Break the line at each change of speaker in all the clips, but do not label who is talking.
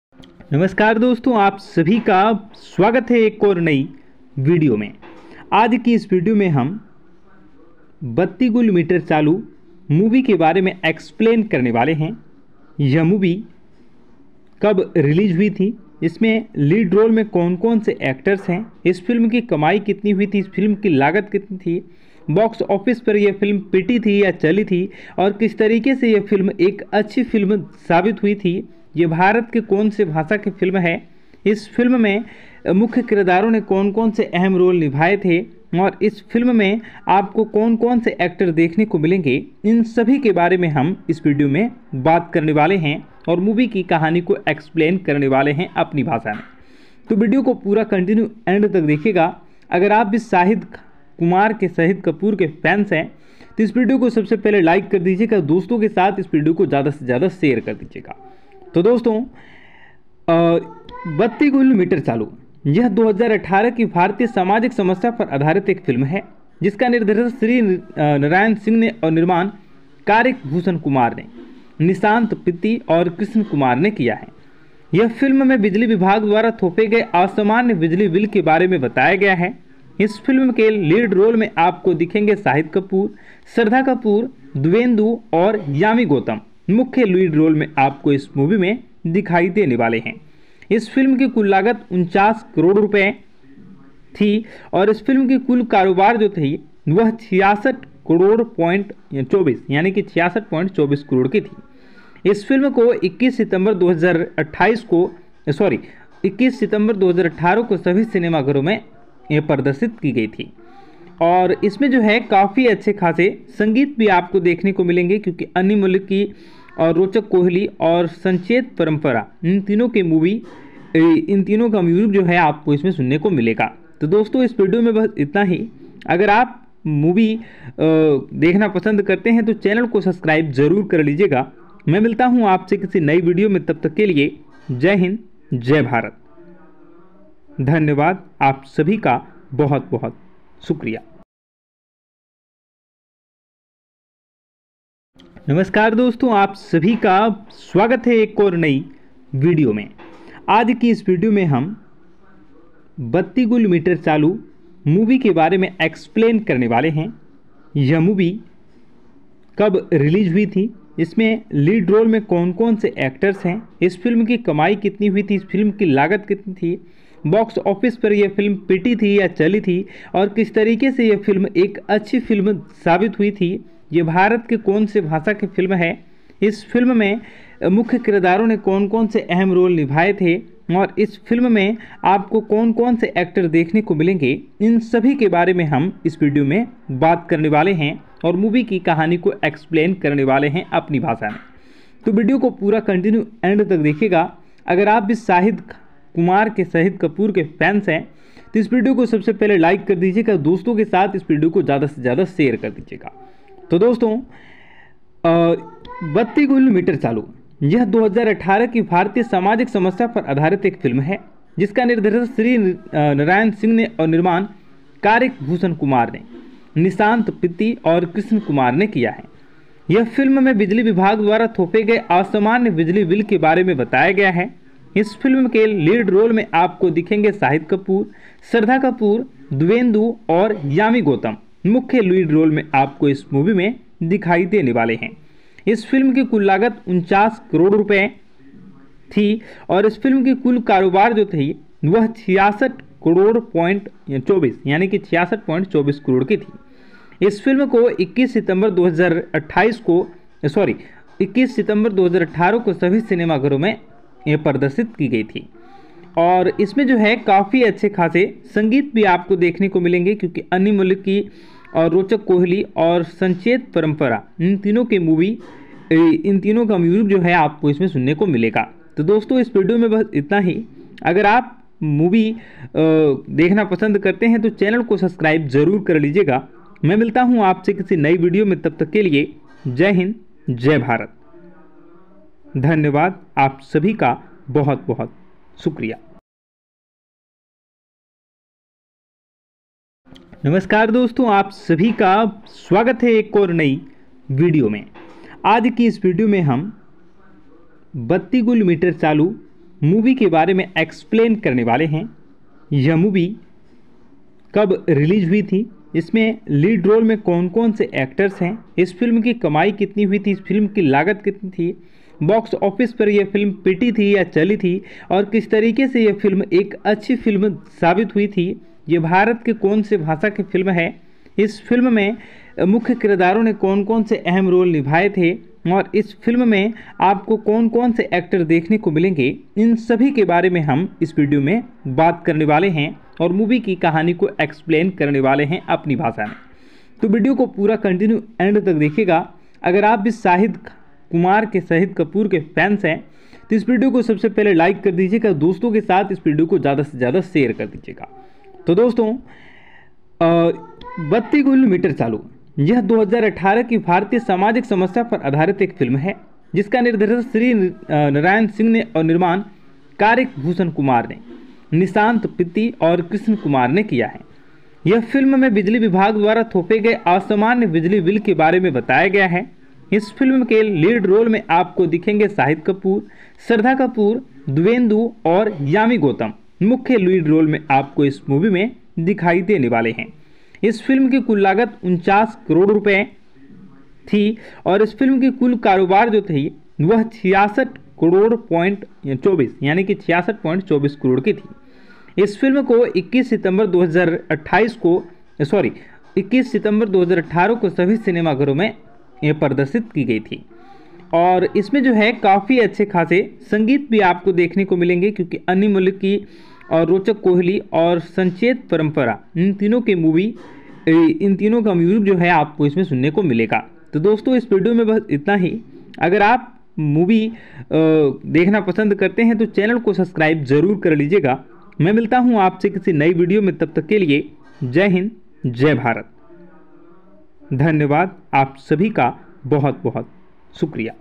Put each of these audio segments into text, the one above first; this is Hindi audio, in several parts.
नमस्कार दोस्तों, आप सभी का स्वागत है एक और नई वीडियो में। आज की इस वीडियो में हम 32 गुल मीटर चालू मूवी के बारे में एक्सप्लेन करने वाले हैं। यह मूवी कब रिलीज हुई थी, इसमें लीड रोल में कौन कौन से एक्टर्स हैं, इस फिल्म की कमाई कितनी हुई थी, इस फिल्म की लागत कितनी थी, बॉक्स ऑफिस पर यह फिल्म पिटी थी या चली थी और किस तरीके से यह फिल्म एक अच्छी फिल्म साबित हुई थी। ये भारत के कौन से भाषा की फिल्म है, इस फिल्म में मुख्य किरदारों ने कौन कौन से अहम रोल निभाए थे और इस फिल्म में आपको कौन कौन से एक्टर देखने को मिलेंगे, इन सभी के बारे में हम इस वीडियो में बात करने वाले हैं और मूवी की कहानी को एक्सप्लेन करने वाले हैं अपनी भाषा में। तो वीडियो को पूरा कंटिन्यू एंड तक देखिएगा। अगर आप भी शाहिद कपूर के फैंस हैं तो इस वीडियो को सबसे पहले लाइक कर दीजिएगा, दोस्तों के साथ इस वीडियो को ज़्यादा से ज़्यादा शेयर कर दीजिएगा। तो दोस्तों, 32 गुल मीटर चालू यह 2018 की भारतीय सामाजिक समस्या पर आधारित एक फिल्म है जिसका निर्देशन श्री नारायण सिंह ने और निर्माण कार्तिक भूषण कुमार ने, निशांत पित्ती और कृष्ण कुमार ने किया है। यह फिल्म में बिजली विभाग द्वारा थोपे गए असामान्य बिजली बिल के बारे में बताया गया है। इस फिल्म के लीड रोल में आपको दिखेंगे शाहिद कपूर, श्रद्धा कपूर, द्विवेंदु और यामी गौतम मुख्य लीड रोल में आपको इस मूवी में दिखाई देने वाले हैं। इस फिल्म की कुल लागत 49 करोड़ रुपए थी और इस फिल्म की कुल कारोबार जो थी वह 66 करोड़ पॉइंट 24 यानी कि 66.24 करोड़ की थी। इस फिल्म को 21 सितंबर 2018 को सभी सिनेमाघरों में प्रदर्शित की गई थी और इसमें जो है काफ़ी अच्छे खासे संगीत भी आपको देखने को मिलेंगे, क्योंकि अन्य मलिक की और रोचक कोहली और संचेत परंपरा इन तीनों का म्यूजिक जो है आपको इसमें सुनने को मिलेगा। तो दोस्तों, इस वीडियो में बस इतना ही। अगर आप मूवी देखना पसंद करते हैं तो चैनल को सब्सक्राइब जरूर कर लीजिएगा। मैं मिलता हूं आपसे किसी नई वीडियो में, तब तक के लिए जय हिंद, जय भारत। धन्यवाद, आप सभी का बहुत बहुत शुक्रिया। नमस्कार दोस्तों, आप सभी का स्वागत है एक और नई वीडियो में। आज की इस वीडियो में हम 32 गुल मीटर चालू मूवी के बारे में एक्सप्लेन करने वाले हैं। यह मूवी कब रिलीज हुई थी, इसमें लीड रोल में कौन कौन से एक्टर्स हैं, इस फिल्म की कमाई कितनी हुई थी, इस फिल्म की लागत कितनी थी, बॉक्स ऑफिस पर यह फिल्म पिटी थी या चली थी और किस तरीके से यह फिल्म एक अच्छी फिल्म साबित हुई थी। ये भारत के कौन से भाषा की फिल्म है, इस फिल्म में मुख्य किरदारों ने कौन कौन से अहम रोल निभाए थे और इस फिल्म में आपको कौन कौन से एक्टर देखने को मिलेंगे, इन सभी के बारे में हम इस वीडियो में बात करने वाले हैं और मूवी की कहानी को एक्सप्लेन करने वाले हैं अपनी भाषा में। तो वीडियो को पूरा कंटिन्यू एंड तक देखिएगा। अगर आप भी शाहिद कपूर के फैंस हैं तो इस वीडियो को सबसे पहले लाइक कर दीजिएगा, दोस्तों के साथ इस वीडियो को ज़्यादा से ज़्यादा शेयर कर दीजिएगा। तो दोस्तों, 32 गुल मीटर चालू यह 2018 की भारतीय सामाजिक समस्या पर आधारित एक फिल्म है जिसका निर्देशन श्री नारायण सिंह ने और निर्माण कार्तिक भूषण कुमार ने, निशांत पित्ती और कृष्ण कुमार ने किया है। यह फिल्म में बिजली विभाग द्वारा थोपे गए असामान्य बिजली बिल के बारे में बताया गया है। इस फिल्म के लीड रोल में आपको दिखेंगे शाहिद कपूर, श्रद्धा कपूर, द्विवेंदु और यामी गौतम मुख्य लीड रोल में आपको इस मूवी में दिखाई देने वाले हैं। इस फिल्म की कुल लागत 49 करोड़ रुपए थी और इस फिल्म की कुल कारोबार जो थी वह 66 करोड़ पॉइंट 24 यानी कि 66.24 करोड़ की थी। इस फिल्म को 21 सितंबर 2018 को सभी सिनेमाघरों में प्रदर्शित की गई थी और इसमें जो है काफ़ी अच्छे खासे संगीत भी आपको देखने को मिलेंगे, क्योंकि अन्य मलिक की और रोचक कोहली और संचेत परंपरा इन तीनों का म्यूजिक जो है आपको इसमें सुनने को मिलेगा। तो दोस्तों, इस वीडियो में बस इतना ही। अगर आप मूवी देखना पसंद करते हैं तो चैनल को सब्सक्राइब जरूर कर लीजिएगा। मैं मिलता हूं आपसे किसी नई वीडियो में, तब तक के लिए जय हिंद, जय भारत। धन्यवाद, आप सभी का बहुत बहुत शुक्रिया। नमस्कार दोस्तों, आप सभी का स्वागत है एक और नई वीडियो में। आज की इस वीडियो में हम 32 गुल मीटर चालू मूवी के बारे में एक्सप्लेन करने वाले हैं। यह मूवी कब रिलीज हुई थी, इसमें लीड रोल में कौन कौन से एक्टर्स हैं, इस फिल्म की कमाई कितनी हुई थी, इस फिल्म की लागत कितनी थी, बॉक्स ऑफिस पर यह फिल्म पिटी थी या चली थी, और किस तरीके से यह फिल्म एक अच्छी फिल्म साबित हुई थी, ये भारत के कौन से भाषा की फिल्म है, इस फिल्म में मुख्य किरदारों ने कौन कौन से अहम रोल निभाए थे, और इस फिल्म में आपको कौन कौन से एक्टर देखने को मिलेंगे, इन सभी के बारे में हम इस वीडियो में बात करने वाले हैं और मूवी की कहानी को एक्सप्लेन करने वाले हैं अपनी भाषा में। तो वीडियो को पूरा कंटिन्यू एंड तक देखिएगा। अगर आप भी शाहिद कपूर के फैंस हैं तो इस वीडियो को सबसे पहले लाइक कर दीजिएगा, दोस्तों के साथ इस वीडियो को ज़्यादा से ज़्यादा शेयर कर दीजिएगा। तो दोस्तों, 32 किलोमीटर चालू यह 2018 की भारतीय सामाजिक समस्या पर आधारित एक फिल्म है, जिसका निर्देशन श्री नारायण सिंह ने और निर्माण कारिक भूषण कुमार ने, निशांत पित्ती और कृष्ण कुमार ने किया है। यह फिल्म में बिजली विभाग द्वारा थोपे गए असामान्य बिजली बिल के बारे में बताया गया है। इस फिल्म के लीड रोल में आपको दिखेंगे शाहिद कपूर, श्रद्धा कपूर, द्वेंदु और यामी गौतम मुख्य लीड रोल में आपको इस मूवी में दिखाई देने वाले हैं। इस फिल्म की कुल लागत 49 करोड़ रुपए थी और इस फिल्म की कुल कारोबार जो थी वह 66 करोड़ पॉइंट 24 यानी कि 66.24 करोड़ की थी। इस फिल्म को 21 सितंबर 2018 को सभी सिनेमाघरों में यह प्रदर्शित की गई थी और इसमें जो है काफ़ी अच्छे खासे संगीत भी आपको देखने को मिलेंगे, क्योंकि अन्य मलिक की और रोचक कोहली और संचेत परंपरा इन तीनों का म्यूजिक जो है आपको इसमें सुनने को मिलेगा। तो दोस्तों, इस वीडियो में बस इतना ही। अगर आप मूवी देखना पसंद करते हैं तो चैनल को सब्सक्राइब जरूर कर लीजिएगा। मैं मिलता हूं आपसे किसी नई वीडियो में, तब तक के लिए जय हिंद, जय भारत। धन्यवाद, आप सभी का बहुत बहुत शुक्रिया।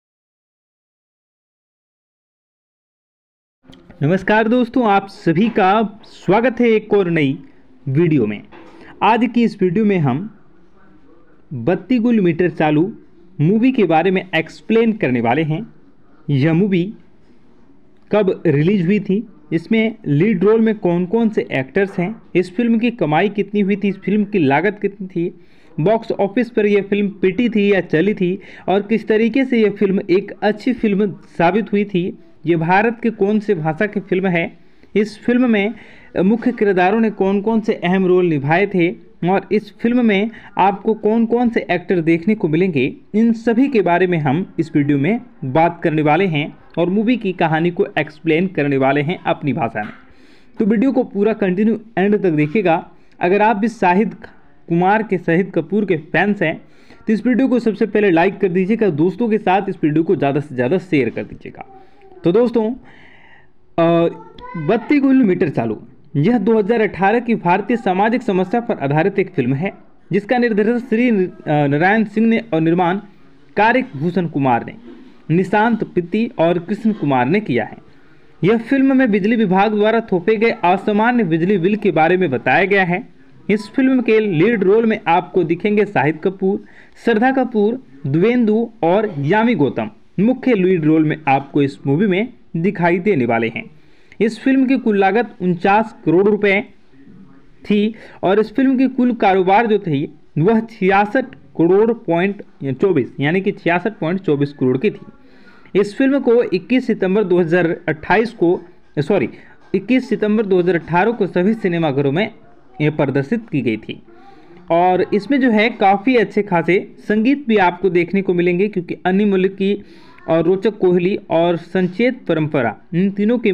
नमस्कार दोस्तों, आप सभी का स्वागत है एक और नई वीडियो में। आज की इस वीडियो में हम 32 किलोमीटर चालू मूवी के बारे में एक्सप्लेन करने वाले हैं। यह मूवी कब रिलीज हुई थी, इसमें लीड रोल में कौन कौन से एक्टर्स हैं, इस फिल्म की कमाई कितनी हुई थी, इस फिल्म की लागत कितनी थी, बॉक्स ऑफिस पर यह फिल्म पिटी थी या चली थी, और किस तरीके से यह फिल्म एक अच्छी फिल्म साबित हुई थी, ये भारत के कौन से भाषा की फिल्म है, इस फिल्म में मुख्य किरदारों ने कौन कौन से अहम रोल निभाए थे, और इस फिल्म में आपको कौन कौन से एक्टर देखने को मिलेंगे, इन सभी के बारे में हम इस वीडियो में बात करने वाले हैं और मूवी की कहानी को एक्सप्लेन करने वाले हैं अपनी भाषा में। तो वीडियो को पूरा कंटिन्यू एंड तक देखिएगा। अगर आप भी शाहिद कपूर के फैंस हैं तो इस वीडियो को सबसे पहले लाइक कर दीजिएगा, दोस्तों के साथ इस वीडियो को ज़्यादा से ज़्यादा शेयर कर दीजिएगा। तो दोस्तों, 32 किलोमीटर चालू यह 2018 की भारतीय सामाजिक समस्या पर आधारित एक फिल्म है, जिसका निर्देशन श्री नारायण सिंह ने और निर्माण कारिक भूषण कुमार ने, निशांत पित्ती और कृष्ण कुमार ने किया है। यह फिल्म में बिजली विभाग द्वारा थोपे गए असामान्य बिजली बिल के बारे में बताया गया है। इस फिल्म के लीड रोल में आपको दिखेंगे शाहिद कपूर, श्रद्धा कपूर, द्वेंदु और यामी गौतम मुख्य लीड रोल में आपको इस मूवी में दिखाई देने वाले हैं। इस फिल्म की कुल लागत 49 करोड़ रुपए थी और इस फिल्म की कुल कारोबार जो थी वह 66 करोड़ पॉइंट 24 यानी कि 66.24 करोड़ की थी। इस फिल्म को 21 सितंबर 2018 को सभी सिनेमाघरों में यह प्रदर्शित की गई थी और इसमें जो है काफ़ी अच्छे खासे संगीत भी आपको देखने को मिलेंगे, क्योंकि अन्य मलिक की और रोचक कोहली और संचेत परंपरा इन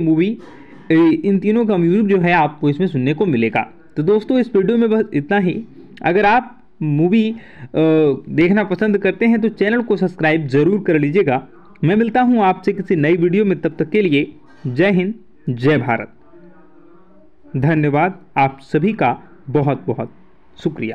तीनों का म्यूजिक जो है आपको इसमें सुनने को मिलेगा। तो दोस्तों, इस वीडियो में बस इतना ही। अगर आप मूवी देखना पसंद करते हैं तो चैनल को सब्सक्राइब जरूर कर लीजिएगा। मैं मिलता हूं आपसे किसी नई वीडियो में, तब तक के लिए जय हिंद, जय भारत। धन्यवाद, आप सभी का बहुत बहुत शुक्रिया।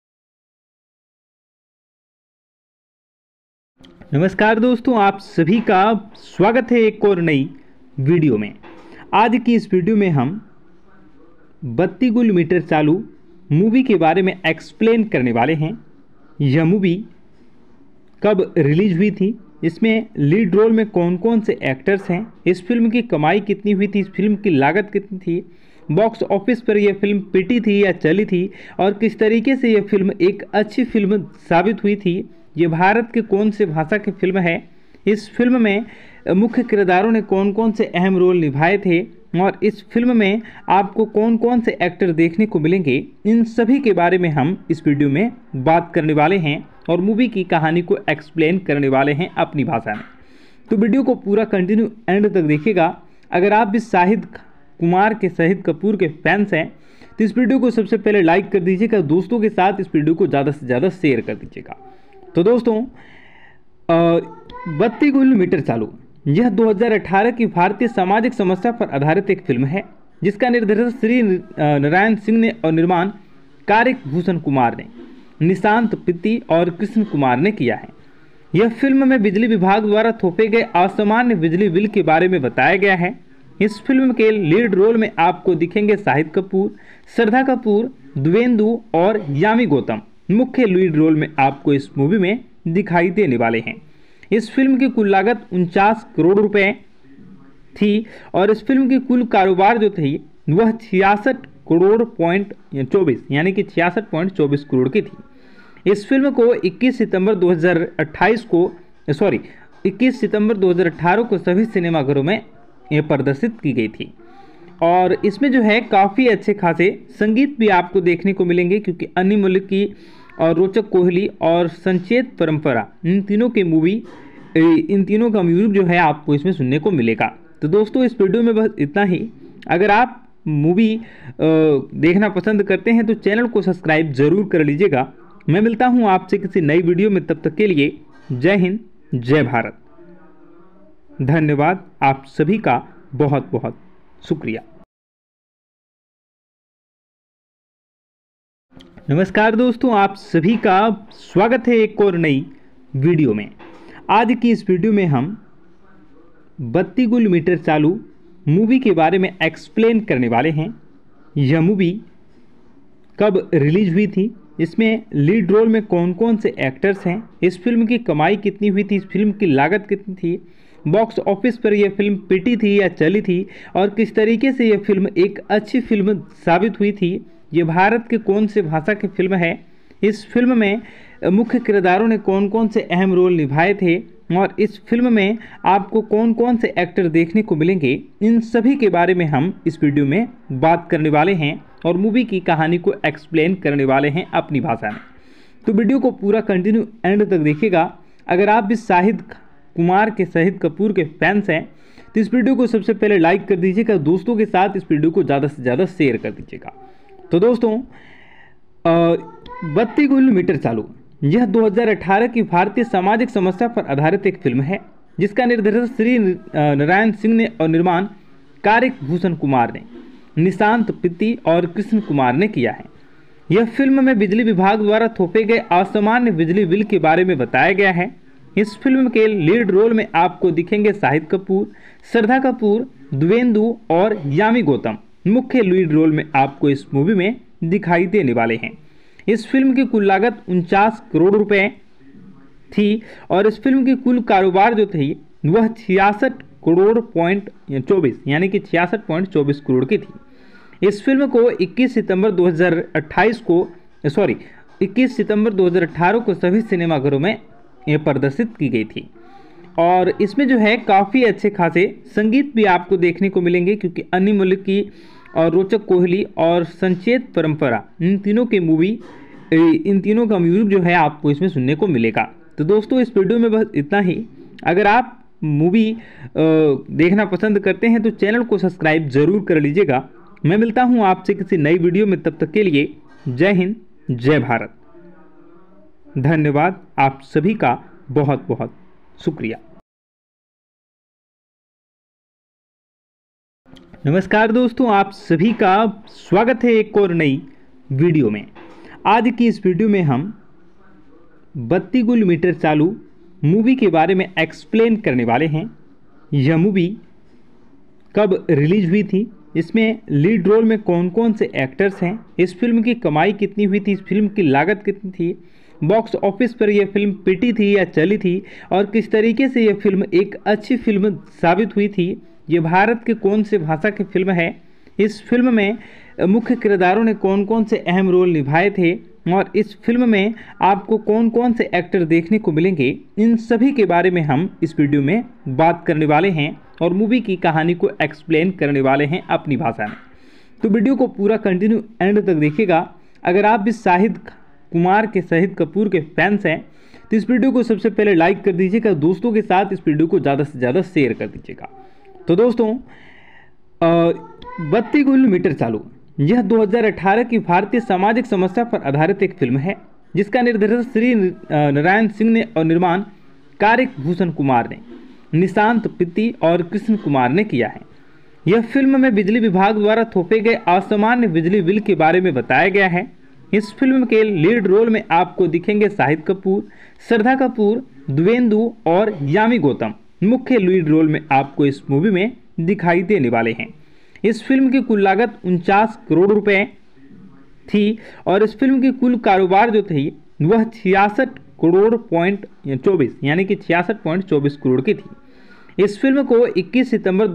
नमस्कार दोस्तों, आप सभी का स्वागत है एक और नई वीडियो में। आज की इस वीडियो में हम 32 किलोमीटर चालू मूवी के बारे में एक्सप्लेन करने वाले हैं। यह मूवी कब रिलीज हुई थी, इसमें लीड रोल में कौन कौन से एक्टर्स हैं, इस फिल्म की कमाई कितनी हुई थी, इस फिल्म की लागत कितनी थी, बॉक्स ऑफिस पर यह फिल्म पिटी थी या चली थी, और किस तरीके से यह फिल्म एक अच्छी फिल्म साबित हुई थी, ये भारत के कौन से भाषा की फिल्म है, इस फिल्म में मुख्य किरदारों ने कौन कौन से अहम रोल निभाए थे, और इस फिल्म में आपको कौन कौन से एक्टर देखने को मिलेंगे, इन सभी के बारे में हम इस वीडियो में बात करने वाले हैं और मूवी की कहानी को एक्सप्लेन करने वाले हैं अपनी भाषा में। तो वीडियो को पूरा कंटिन्यू एंड तक देखिएगा। अगर आप भी शाहिद कपूर के फैंस हैं तो इस वीडियो को सबसे पहले लाइक कर दीजिएगा, दोस्तों के साथ इस वीडियो को ज़्यादा से ज़्यादा शेयर कर दीजिएगा। तो दोस्तों, 32 किलोमीटर चालू यह 2018 की भारतीय सामाजिक समस्या पर आधारित एक फिल्म है जिसका निर्देशन श्री नारायण सिंह ने और निर्माण कारिक भूषण कुमार ने, निशांत पित्ती और कृष्ण कुमार ने किया है। यह फिल्म में बिजली विभाग द्वारा थोपे गए असामान्य बिजली बिल के बारे में बताया गया है। इस फिल्म के लीड रोल में आपको दिखेंगे शाहिद कपूर, श्रद्धा कपूर, द्वेंदु और यामी गौतम मुख्य लीड रोल में आपको इस मूवी में दिखाई देने वाले हैं। इस फिल्म की कुल लागत 49 करोड़ रुपए थी और इस फिल्म की कुल कारोबार जो थी वह 66 करोड़ पॉइंट 24 यानी कि 66.24 करोड़ की थी। इस फिल्म को 21 सितंबर 2018 को सभी सिनेमाघरों में प्रदर्शित की गई थी और इसमें जो है काफ़ी अच्छे खासे संगीत भी आपको देखने को मिलेंगे क्योंकि अन्य मुल्क की और रोचक कोहली और संचेत परंपरा इन तीनों का म्यूजिक जो है आपको इसमें सुनने को मिलेगा। तो दोस्तों, इस वीडियो में बस इतना ही। अगर आप मूवी देखना पसंद करते हैं तो चैनल को सब्सक्राइब जरूर कर लीजिएगा। मैं मिलता हूं आपसे किसी नई वीडियो में, तब तक के लिए जय हिंद, जय भारत। धन्यवाद, आप सभी का बहुत बहुत शुक्रिया। नमस्कार दोस्तों, आप सभी का स्वागत है एक और नई वीडियो में। आज की इस वीडियो में हम 32 किलोमीटर चालू मूवी के बारे में एक्सप्लेन करने वाले हैं। यह मूवी कब रिलीज हुई थी, इसमें लीड रोल में कौन कौन से एक्टर्स हैं, इस फिल्म की कमाई कितनी हुई थी, इस फिल्म की लागत कितनी थी, बॉक्स ऑफिस पर यह फिल्म पिटी थी या चली थी और किस तरीके से यह फिल्म एक अच्छी फिल्म साबित हुई थी, ये भारत के कौन से भाषा की फिल्म है, इस फिल्म में मुख्य किरदारों ने कौन कौन से अहम रोल निभाए थे और इस फिल्म में आपको कौन कौन से एक्टर देखने को मिलेंगे, इन सभी के बारे में हम इस वीडियो में बात करने वाले हैं और मूवी की कहानी को एक्सप्लेन करने वाले हैं अपनी भाषा में। तो वीडियो को पूरा कंटिन्यू एंड तक देखिएगा। अगर आप भी शाहिद कपूर के फैंस हैं तो इस वीडियो को सबसे पहले लाइक कर दीजिएगा, दोस्तों के साथ इस वीडियो को ज़्यादा से ज़्यादा शेयर कर दीजिएगा। तो दोस्तों, 32 किलोमीटर चालू यह 2018 की भारतीय सामाजिक समस्या पर आधारित एक फिल्म है जिसका निर्देशन श्री नारायण सिंह ने और निर्माण कारिक भूषण कुमार ने, निशांत पित्ती और कृष्ण कुमार ने किया है। यह फिल्म में बिजली विभाग द्वारा थोपे गए असामान्य बिजली बिल के बारे में बताया गया है। इस फिल्म के लीड रोल में आपको दिखेंगे शाहिद कपूर, श्रद्धा कपूर, द्वेंदु और यामी गौतम मुख्य लीड रोल में आपको इस मूवी में दिखाई देने वाले हैं। इस फिल्म की कुल लागत 49 करोड़ रुपए थी और इस फिल्म की कुल कारोबार जो थी वह 66 करोड़ पॉइंट 24 यानी कि 66.24 करोड़ की थी। इस फिल्म को 21 सितंबर 2018 को सभी सिनेमाघरों में प्रदर्शित की गई थी और इसमें जो है काफ़ी अच्छे खासे संगीत भी आपको देखने को मिलेंगे क्योंकि अन्य मुल्क की और रोचक कोहली और संचेत परंपरा इन तीनों का म्यूजिक जो है आपको इसमें सुनने को मिलेगा। तो दोस्तों, इस वीडियो में बस इतना ही। अगर आप मूवी देखना पसंद करते हैं तो चैनल को सब्सक्राइब जरूर कर लीजिएगा। मैं मिलता हूं आपसे किसी नई वीडियो में, तब तक के लिए जय हिंद, जय भारत। धन्यवाद, आप सभी का बहुत बहुत शुक्रिया। नमस्कार दोस्तों, आप सभी का स्वागत है एक और नई वीडियो में। आज की इस वीडियो में हम 32 किलोमीटर चालू मूवी के बारे में एक्सप्लेन करने वाले हैं। यह मूवी कब रिलीज हुई थी, इसमें लीड रोल में कौन कौन से एक्टर्स हैं, इस फिल्म की कमाई कितनी हुई थी, इस फिल्म की लागत कितनी थी, बॉक्स ऑफिस पर यह फिल्म पिटी थी या चली थी और किस तरीके से यह फिल्म एक अच्छी फिल्म साबित हुई थी, ये भारत के कौन से भाषा की फिल्म है, इस फिल्म में मुख्य किरदारों ने कौन कौन से अहम रोल निभाए थे और इस फिल्म में आपको कौन कौन से एक्टर देखने को मिलेंगे, इन सभी के बारे में हम इस वीडियो में बात करने वाले हैं और मूवी की कहानी को एक्सप्लेन करने वाले हैं अपनी भाषा में। तो वीडियो को पूरा कंटिन्यू एंड तक देखिएगा। अगर आप भी शाहिद कपूर के फैंस हैं तो इस वीडियो को सबसे पहले लाइक कर दीजिएगा, दोस्तों के साथ इस वीडियो को ज़्यादा से ज़्यादा शेयर कर दीजिएगा। तो दोस्तों, बत्ती गुल मीटर चालू यह 2018 की भारतीय सामाजिक समस्या पर आधारित एक फिल्म है जिसका निर्देशन श्री नारायण सिंह ने और निर्माण कार्तिक भूषण कुमार ने, निशांत पित्ती और कृष्ण कुमार ने किया है। यह फिल्म में बिजली विभाग द्वारा थोपे गए असामान्य बिजली बिल के बारे में बताया गया है। इस फिल्म के लीड रोल में आपको दिखेंगे शाहिद कपूर, श्रद्धा कपूर, द्वेंदु और यामी गौतम मुख्य लीड रोल में आपको इस मूवी में दिखाई देने वाले हैं। इस फिल्म की कुल लागत 49 करोड़ रुपए थी और इस फिल्म की कुल कारोबार जो थी वह 66 करोड़ पॉइंट 24 यानी कि 66.24 करोड़ की थी। इस फिल्म को 21 सितंबर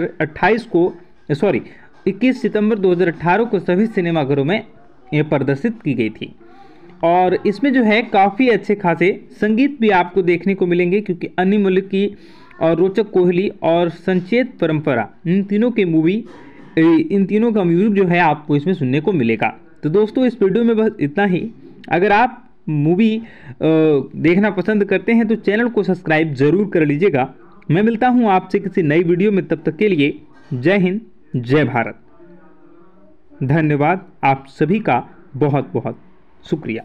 2018 को सभी सिनेमाघरों में प्रदर्शित की गई थी और इसमें जो है काफ़ी अच्छे खासे संगीत भी आपको देखने को मिलेंगे क्योंकि अन्नी मलिक की और रोचक कोहली और संचेत परंपरा इन तीनों का म्यूजिक जो है आपको इसमें सुनने को मिलेगा। तो दोस्तों, इस वीडियो में बस इतना ही। अगर आप मूवी देखना पसंद करते हैं तो चैनल को सब्सक्राइब जरूर कर लीजिएगा। मैं मिलता हूं आपसे किसी नई वीडियो में, तब तक के लिए जय हिंद, जय भारत। धन्यवाद, आप सभी का बहुत बहुत शुक्रिया।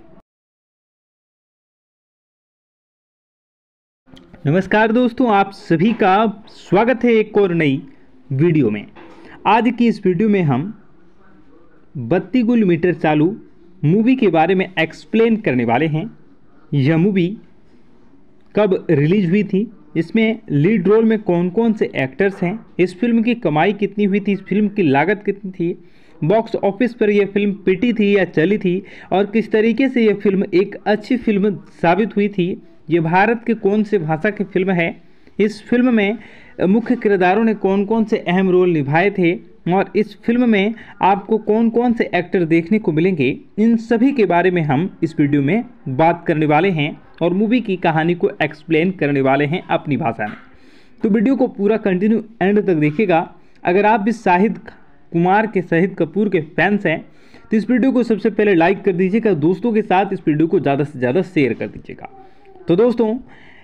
नमस्कार दोस्तों, आप सभी का स्वागत है एक और नई वीडियो में। आज की इस वीडियो में हम बत्ती गुल मीटर चालू मूवी के बारे में एक्सप्लेन करने वाले हैं। यह मूवी कब रिलीज हुई थी, इसमें लीड रोल में कौन कौन से एक्टर्स हैं, इस फिल्म की कमाई कितनी हुई थी, इस फिल्म की लागत कितनी थी, बॉक्स ऑफिस पर यह फिल्म पिटी थी या चली थी और किस तरीके से यह फिल्म एक अच्छी फिल्म साबित हुई थी, ये भारत के कौन से भाषा की फिल्म है, इस फिल्म में मुख्य किरदारों ने कौन कौन से अहम रोल निभाए थे और इस फिल्म में आपको कौन कौन से एक्टर देखने को मिलेंगे, इन सभी के बारे में हम इस वीडियो में बात करने वाले हैं और मूवी की कहानी को एक्सप्लेन करने वाले हैं अपनी भाषा में। तो वीडियो को पूरा कंटिन्यू एंड तक देखिएगा। अगर आप भी शाहिद कपूर के फैंस हैं तो इस वीडियो को सबसे पहले लाइक कर दीजिएगा, दोस्तों के साथ इस वीडियो को ज़्यादा से ज़्यादा शेयर कर दीजिएगा। तो दोस्तों,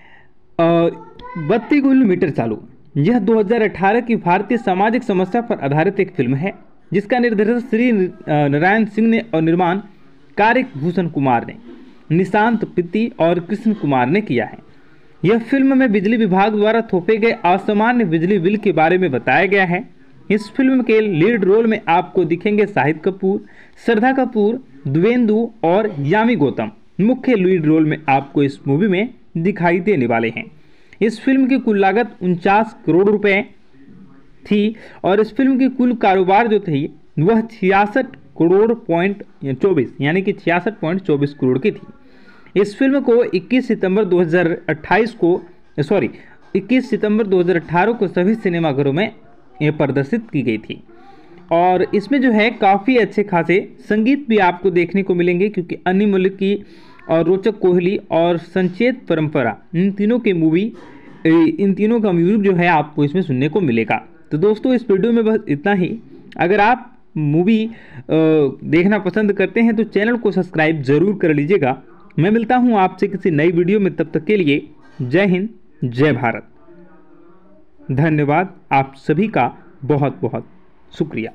बत्ती गुल मीटर चालू यह 2018 की भारतीय सामाजिक समस्या पर आधारित एक फिल्म है जिसका निर्देशन श्री नारायण सिंह ने और निर्माण कार्तिक भूषण कुमार ने, निशांत पित्ती और कृष्ण कुमार ने किया है। यह फिल्म में बिजली विभाग द्वारा थोपे गए असामान्य बिजली बिल के बारे में बताया गया है। इस फिल्म के लीड रोल में आपको दिखेंगे शाहिद कपूर, श्रद्धा कपूर, द्वेंदु और यामी गौतम मुख्य लीड रोल में आपको इस मूवी में दिखाई देने वाले हैं। इस फिल्म की कुल लागत 49 करोड़ रुपए थी और इस फिल्म की कुल कारोबार जो थी वह 66 करोड़ पॉइंट 24 यानी कि 66.24 करोड़ की थी। इस फिल्म को 21 सितंबर 2018 को सभी सिनेमाघरों में प्रदर्शित की गई थी और इसमें जो है काफ़ी अच्छे खासे संगीत भी आपको देखने को मिलेंगे क्योंकि अन्नी मलिक की और रोचक कोहली और संचेत परंपरा इन तीनों का म्यूजिक जो है आपको इसमें सुनने को मिलेगा। तो दोस्तों, इस वीडियो में बस इतना ही। अगर आप मूवी देखना पसंद करते हैं तो चैनल को सब्सक्राइब जरूर कर लीजिएगा। मैं मिलता हूं आपसे किसी नई वीडियो में, तब तक के लिए जय हिंद, जय भारत। धन्यवाद, आप सभी का बहुत बहुत शुक्रिया।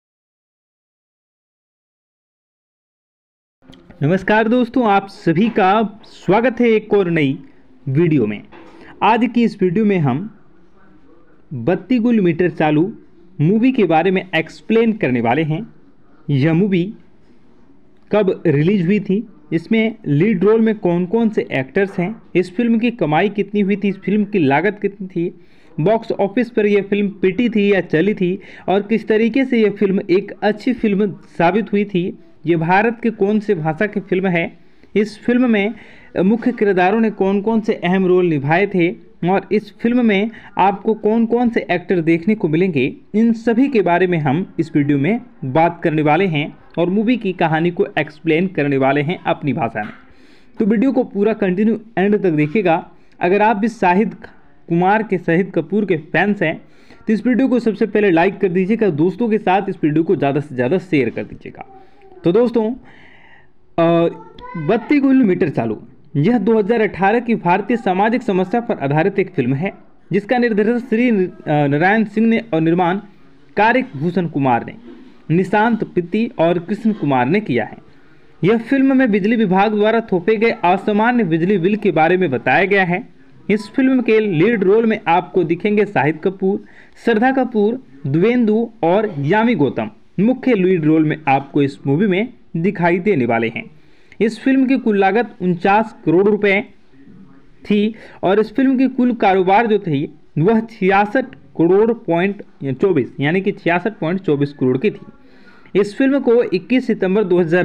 नमस्कार दोस्तों, आप सभी का स्वागत है एक और नई वीडियो में। आज की इस वीडियो में हम बत्ती गुल मीटर चालू मूवी के बारे में एक्सप्लेन करने वाले हैं। यह मूवी कब रिलीज हुई थी, इसमें लीड रोल में कौन कौन से एक्टर्स हैं, इस फिल्म की कमाई कितनी हुई थी, इस फिल्म की लागत कितनी थी, बॉक्स ऑफिस पर यह फिल्म पिटी थी या चली थी और किस तरीके से यह फिल्म एक अच्छी फिल्म साबित हुई थी, ये भारत के कौन से भाषा की फिल्म है, इस फिल्म में मुख्य किरदारों ने कौन कौन से अहम रोल निभाए थे और इस फिल्म में आपको कौन कौन से एक्टर देखने को मिलेंगे, इन सभी के बारे में हम इस वीडियो में बात करने वाले हैं और मूवी की कहानी को एक्सप्लेन करने वाले हैं अपनी भाषा में। तो वीडियो को पूरा कंटिन्यू एंड तक देखिएगा। अगर आप भी शाहिद कपूर के फैंस हैं तो इस वीडियो को सबसे पहले लाइक कर दीजिएगा, दोस्तों के साथ इस वीडियो को ज़्यादा से ज़्यादा शेयर कर दीजिएगा। तो दोस्तों, बत्ती गुल मीटर चालू यह 2018 की भारतीय सामाजिक समस्या पर आधारित एक फिल्म है जिसका निर्देशन श्री नारायण सिंह ने और निर्माण कारिक भूषण कुमार ने, निशांत पित्ती और कृष्ण कुमार ने किया है। यह फिल्म में बिजली विभाग द्वारा थोपे गए असामान्य बिजली बिल के बारे में बताया गया है। इस फिल्म के लीड रोल में आपको दिखेंगे शाहिद कपूर, श्रद्धा कपूर, द्विवेंदु और यामी गौतम मुख्य लीड रोल में आपको इस मूवी में दिखाई देने वाले हैं। इस फिल्म की कुल लागत 49 करोड़ रुपए थी और इस फिल्म की कुल कारोबार जो थी वह 66 करोड़ पॉइंट 24 यानी कि 66.24 करोड़ की थी। इस फिल्म को 21 सितंबर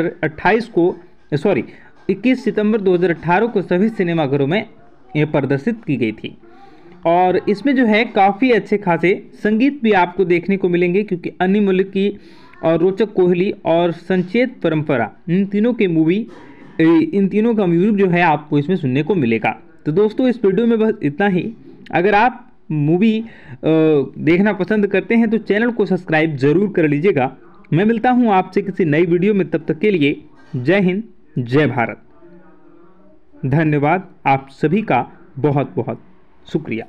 2018 को सभी सिनेमाघरों में यह प्रदर्शित की गई थी और इसमें जो है काफ़ी अच्छे खासे संगीत भी आपको देखने को मिलेंगे, क्योंकि अन्य मलिक की और रोचक कोहली और संचेत परंपरा इन तीनों का म्यूजिक जो है आपको इसमें सुनने को मिलेगा। तो दोस्तों, इस वीडियो में बस इतना ही। अगर आप मूवी देखना पसंद करते हैं तो चैनल को सब्सक्राइब जरूर कर लीजिएगा। मैं मिलता हूं आपसे किसी नई वीडियो में, तब तक के लिए जय हिंद, जय भारत। धन्यवाद, आप सभी का बहुत बहुत शुक्रिया।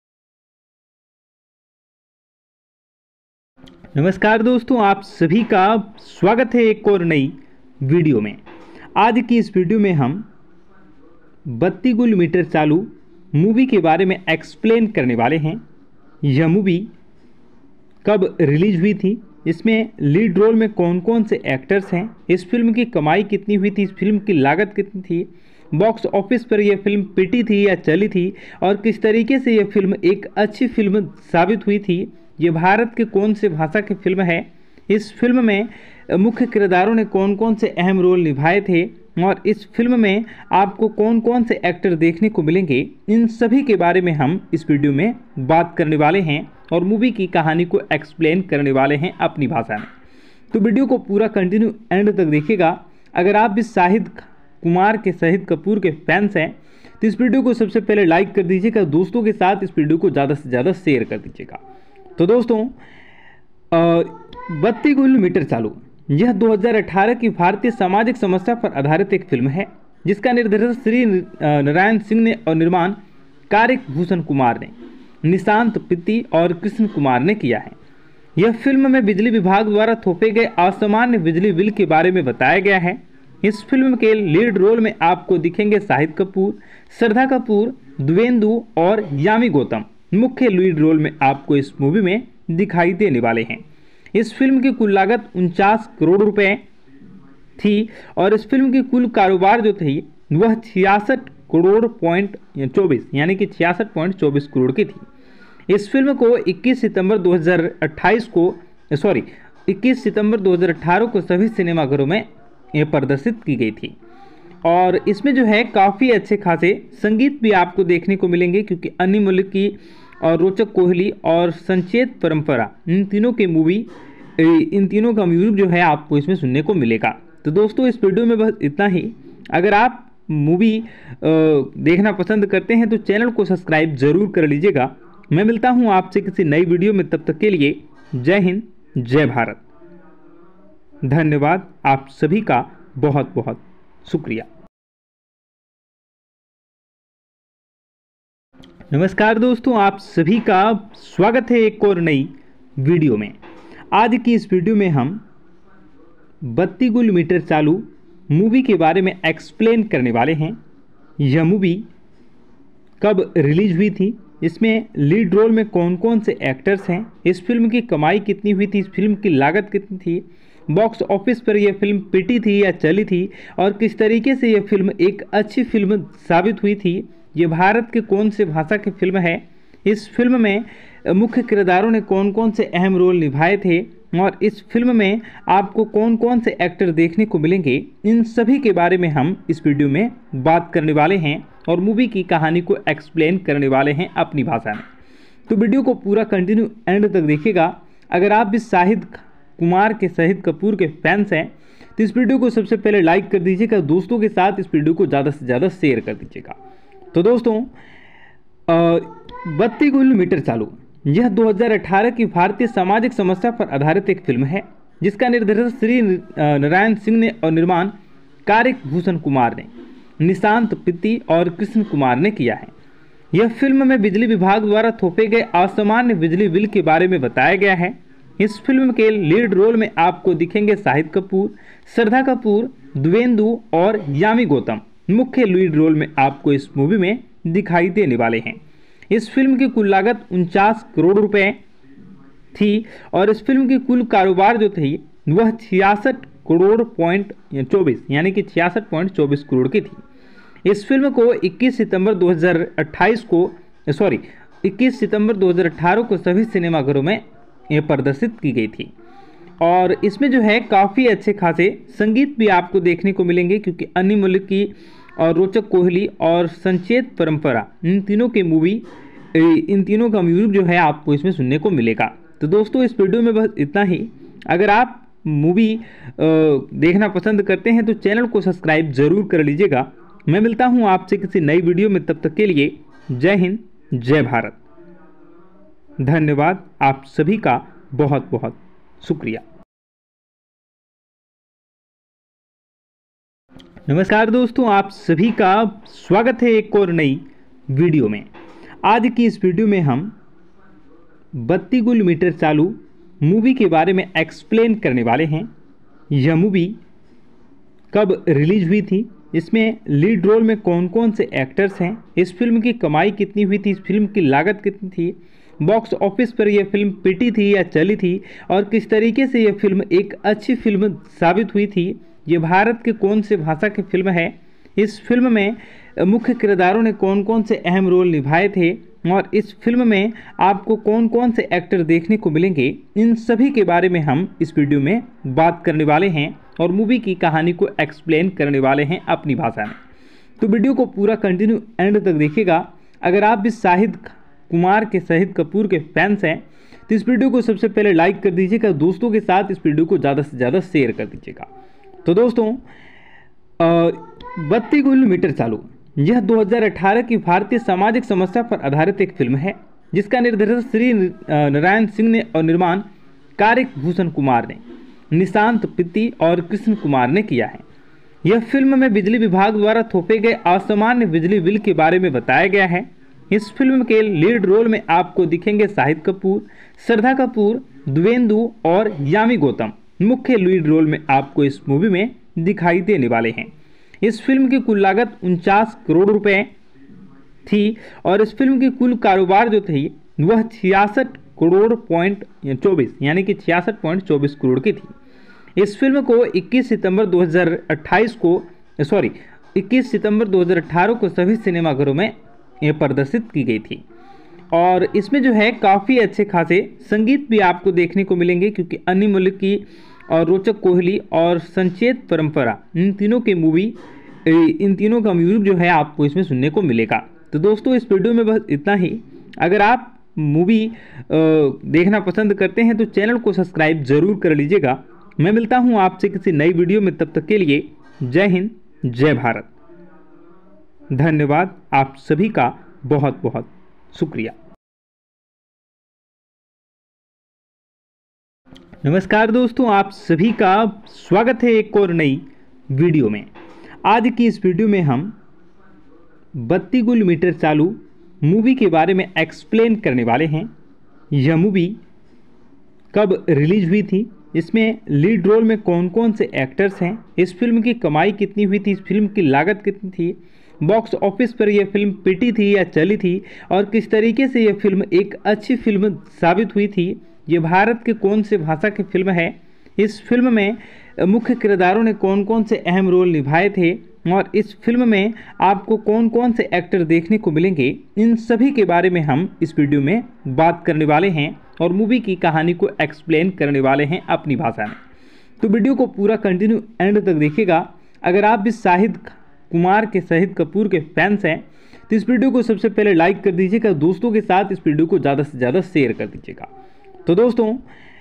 नमस्कार दोस्तों, आप सभी का स्वागत है एक और नई वीडियो में। आज की इस वीडियो में हम बत्ती गुल मीटर चालू मूवी के बारे में एक्सप्लेन करने वाले हैं। यह मूवी कब रिलीज हुई थी, इसमें लीड रोल में कौन कौन से एक्टर्स हैं, इस फिल्म की कमाई कितनी हुई थी, इस फिल्म की लागत कितनी थी, बॉक्स ऑफिस पर यह फिल्म पिटी थी या चली थी और किस तरीके से यह फिल्म एक अच्छी फिल्म साबित हुई थी, ये भारत के कौन से भाषा की फिल्म है, इस फिल्म में मुख्य किरदारों ने कौन कौन से अहम रोल निभाए थे और इस फिल्म में आपको कौन कौन से एक्टर देखने को मिलेंगे, इन सभी के बारे में हम इस वीडियो में बात करने वाले हैं और मूवी की कहानी को एक्सप्लेन करने वाले हैं अपनी भाषा में। तो वीडियो को पूरा कंटिन्यू एंड तक देखिएगा। अगर आप भी शाहिद कपूर के फैंस हैं तो इस वीडियो को सबसे पहले लाइक कर दीजिएगा, दोस्तों के साथ इस वीडियो को ज़्यादा से ज़्यादा शेयर कर दीजिएगा। तो दोस्तों, बत्ती गुल मीटर चालू यह 2018 की भारतीय सामाजिक समस्या पर आधारित एक फिल्म है जिसका निर्देशन श्री नारायण सिंह ने और निर्माण कारिक भूषण कुमार ने, निशांत पित्ती और कृष्ण कुमार ने किया है। यह फिल्म में बिजली विभाग द्वारा थोपे गए असामान्य बिजली बिल के बारे में बताया गया है। इस फिल्म के लीड रोल में आपको दिखेंगे शाहिद कपूर, श्रद्धा कपूर, द्विवेंदु और यामी गौतम मुख्य लीड रोल में आपको इस मूवी में दिखाई देने वाले हैं। इस फिल्म की कुल लागत 49 करोड़ रुपए थी और इस फिल्म की कुल कारोबार जो थी वह 66 करोड़ पॉइंट 24 यानी कि 66.24 करोड़ की थी। इस फिल्म को 21 सितंबर 2018 को सभी सिनेमाघरों में यह प्रदर्शित की गई थी और इसमें जो है काफ़ी अच्छे खासे संगीत भी आपको देखने को मिलेंगे, क्योंकि अन्य मलिक की और रोचक कोहली और संचेत परंपरा इन तीनों का म्यूजिक जो है आपको इसमें सुनने को मिलेगा। तो दोस्तों, इस वीडियो में बस इतना ही। अगर आप मूवी देखना पसंद करते हैं तो चैनल को सब्सक्राइब जरूर कर लीजिएगा। मैं मिलता हूं आपसे किसी नई वीडियो में, तब तक के लिए जय हिंद, जय भारत। धन्यवाद, आप सभी का बहुत बहुत शुक्रिया। नमस्कार दोस्तों, आप सभी का स्वागत है एक और नई वीडियो में। आज की इस वीडियो में हम बत्ती गुल मीटर चालू मूवी के बारे में एक्सप्लेन करने वाले हैं। यह मूवी कब रिलीज हुई थी, इसमें लीड रोल में कौन कौन से एक्टर्स हैं, इस फिल्म की कमाई कितनी हुई थी, इस फिल्म की लागत कितनी थी, बॉक्स ऑफिस पर यह फिल्म पिटी थी या चली थी और किस तरीके से यह फिल्म एक अच्छी फिल्म साबित हुई थी, ये भारत के कौन से भाषा की फिल्म है, इस फिल्म में मुख्य किरदारों ने कौन कौन से अहम रोल निभाए थे और इस फिल्म में आपको कौन कौन से एक्टर देखने को मिलेंगे, इन सभी के बारे में हम इस वीडियो में बात करने वाले हैं और मूवी की कहानी को एक्सप्लेन करने वाले हैं अपनी भाषा में। तो वीडियो को पूरा कंटिन्यू एंड तक देखिएगा। अगर आप भी शाहिद कपूर के फैंस हैं तो इस वीडियो को सबसे पहले लाइक कर दीजिएगा, दोस्तों के साथ इस वीडियो को ज़्यादा से ज़्यादा शेयर कर दीजिएगा। तो दोस्तों, बत्ती गुल मीटर चालू यह 2018 की भारतीय सामाजिक समस्या पर आधारित एक फिल्म है जिसका निर्देशन श्री नारायण सिंह ने और निर्माण कार्य भूषण कुमार ने, निशांत पित्ती और कृष्ण कुमार ने किया है। यह फिल्म में बिजली विभाग द्वारा थोपे गए असामान्य बिजली बिल के बारे में बताया गया है। इस फिल्म के लीड रोल में आपको दिखेंगे शाहिद कपूर, श्रद्धा कपूर, द्विवेंदु और यामी गौतम। मुख्य लीड रोल में आपको इस मूवी में दिखाई देने वाले हैं। इस फिल्म की कुल लागत 49 करोड़ रुपए थी और इस फिल्म की कुल कारोबार जो थी वह 66 करोड़ पॉइंट 24 यानी कि 66.24 करोड़ की थी। इस फिल्म को 21 सितंबर 2018 को सभी सिनेमाघरों में यह प्रदर्शित की गई थी और इसमें जो है काफ़ी अच्छे खासे संगीत भी आपको देखने को मिलेंगे, क्योंकि अन्य मलिक की और रोचक कोहली और संचेत परंपरा इन तीनों का म्यूजिक जो है आपको इसमें सुनने को मिलेगा। तो दोस्तों, इस वीडियो में बस इतना ही। अगर आप मूवी देखना पसंद करते हैं तो चैनल को सब्सक्राइब जरूर कर लीजिएगा। मैं मिलता हूं आपसे किसी नई वीडियो में, तब तक के लिए जय हिंद, जय भारत। धन्यवाद, आप सभी का बहुत बहुत शुक्रिया। नमस्कार दोस्तों, आप सभी का स्वागत है एक और नई वीडियो में। आज की इस वीडियो में हम बत्ती गुल मीटर चालू मूवी के बारे में एक्सप्लेन करने वाले हैं। यह मूवी कब रिलीज हुई थी, इसमें लीड रोल में कौन कौन से एक्टर्स हैं, इस फिल्म की कमाई कितनी हुई थी, इस फिल्म की लागत कितनी थी, बॉक्स ऑफिस पर यह फिल्म पिटी थी या चली थी और किस तरीके से यह फिल्म एक अच्छी फिल्म साबित हुई थी, ये भारत के कौन से भाषा की फिल्म है, इस फिल्म में मुख्य किरदारों ने कौन कौन से अहम रोल निभाए थे और इस फिल्म में आपको कौन कौन से एक्टर देखने को मिलेंगे, इन सभी के बारे में हम इस वीडियो में बात करने वाले हैं और मूवी की कहानी को एक्सप्लेन करने वाले हैं अपनी भाषा में। तो वीडियो को पूरा कंटिन्यू एंड तक देखिएगा। अगर आप भी शाहिद कपूर के फैंस हैं तो इस वीडियो को सबसे पहले लाइक कर दीजिएगा, दोस्तों के साथ इस वीडियो को ज़्यादा से ज़्यादा शेयर कर दीजिएगा। तो दोस्तों, बत्ती गुल मीटर चालू यह 2018 की भारतीय सामाजिक समस्या पर आधारित एक फिल्म है जिसका निर्देशन श्री नारायण सिंह ने और निर्माण कार्य भूषण कुमार ने, निशांत पित्ती और कृष्ण कुमार ने किया है। यह फिल्म में बिजली विभाग द्वारा थोपे गए असामान्य बिजली बिल के बारे में बताया गया है। इस फिल्म के लीड रोल में आपको दिखेंगे शाहिद कपूर, श्रद्धा कपूर, द्विवेंदु और यामी गौतम। मुख्य लीड रोल में आपको इस मूवी में दिखाई देने वाले हैं। इस फिल्म की कुल लागत 49 करोड़ रुपए थी और इस फिल्म की कुल कारोबार जो थी वह 66 करोड़ पॉइंट 24 यानी कि 66.24 करोड़ की थी। इस फिल्म को 21 सितंबर 2018 को सभी सिनेमाघरों में यह प्रदर्शित की गई थी और इसमें जो है काफ़ी अच्छे खासे संगीत भी आपको देखने को मिलेंगे, क्योंकि अन्य मलिक की और रोचक कोहली और संचेत परंपरा इन तीनों का म्यूजिक जो है आपको इसमें सुनने को मिलेगा। तो दोस्तों, इस वीडियो में बस इतना ही। अगर आप मूवी देखना पसंद करते हैं तो चैनल को सब्सक्राइब जरूर कर लीजिएगा। मैं मिलता हूं आपसे किसी नई वीडियो में, तब तक के लिए जय हिंद, जय भारत। धन्यवाद, आप सभी का बहुत बहुत शुक्रिया। नमस्कार दोस्तों, आप सभी का स्वागत है एक और नई वीडियो में। आज की इस वीडियो में हम बत्ती गुल मीटर चालू मूवी के बारे में एक्सप्लेन करने वाले हैं। यह मूवी कब रिलीज हुई थी, इसमें लीड रोल में कौन कौन से एक्टर्स हैं, इस फिल्म की कमाई कितनी हुई थी, इस फिल्म की लागत कितनी थी, बॉक्स ऑफिस पर यह फिल्म पिटी थी या चली थी और किस तरीके से यह फिल्म एक अच्छी फिल्म साबित हुई थी, ये भारत के कौन से भाषा की फिल्म है, इस फिल्म में मुख्य किरदारों ने कौन कौन से अहम रोल निभाए थे और इस फिल्म में आपको कौन कौन से एक्टर देखने को मिलेंगे, इन सभी के बारे में हम इस वीडियो में बात करने वाले हैं और मूवी की कहानी को एक्सप्लेन करने वाले हैं अपनी भाषा में। तो वीडियो को पूरा कंटिन्यू एंड तक देखिएगा। अगर आप भी शाहिद कपूर के फैंस हैं तो इस वीडियो को सबसे पहले लाइक कर दीजिएगा, दोस्तों के साथ इस वीडियो को ज़्यादा से ज़्यादा शेयर कर दीजिएगा। तो दोस्तों,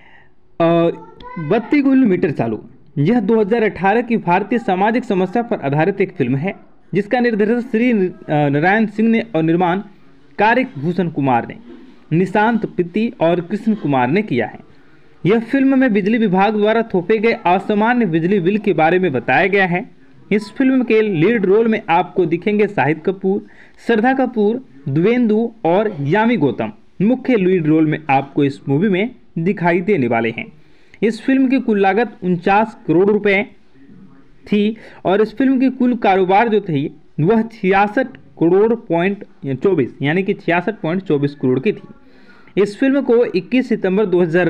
32 किलोमीटर चालू यह 2018 की भारतीय सामाजिक समस्या पर आधारित एक फिल्म है जिसका निर्देशन श्री नारायण सिंह ने और निर्माण कारिक भूषण कुमार ने, निशांत पित्ती और कृष्ण कुमार ने किया है। यह फिल्म में बिजली विभाग द्वारा थोपे गए असामान्य बिजली बिल के बारे में बताया गया है। इस फिल्म के लीड रोल में आपको दिखेंगे शाहिद कपूर, श्रद्धा कपूर, द्विवेंदु और यामी गौतम मुख्य लीड रोल में आपको इस मूवी में दिखाई देने वाले हैं। इस फिल्म की कुल लागत 49 करोड़ रुपए थी और इस फिल्म की कुल कारोबार जो थी वह 66 करोड़ पॉइंट 24 यानी कि 66.24 करोड़ की थी। इस फिल्म को 21 सितंबर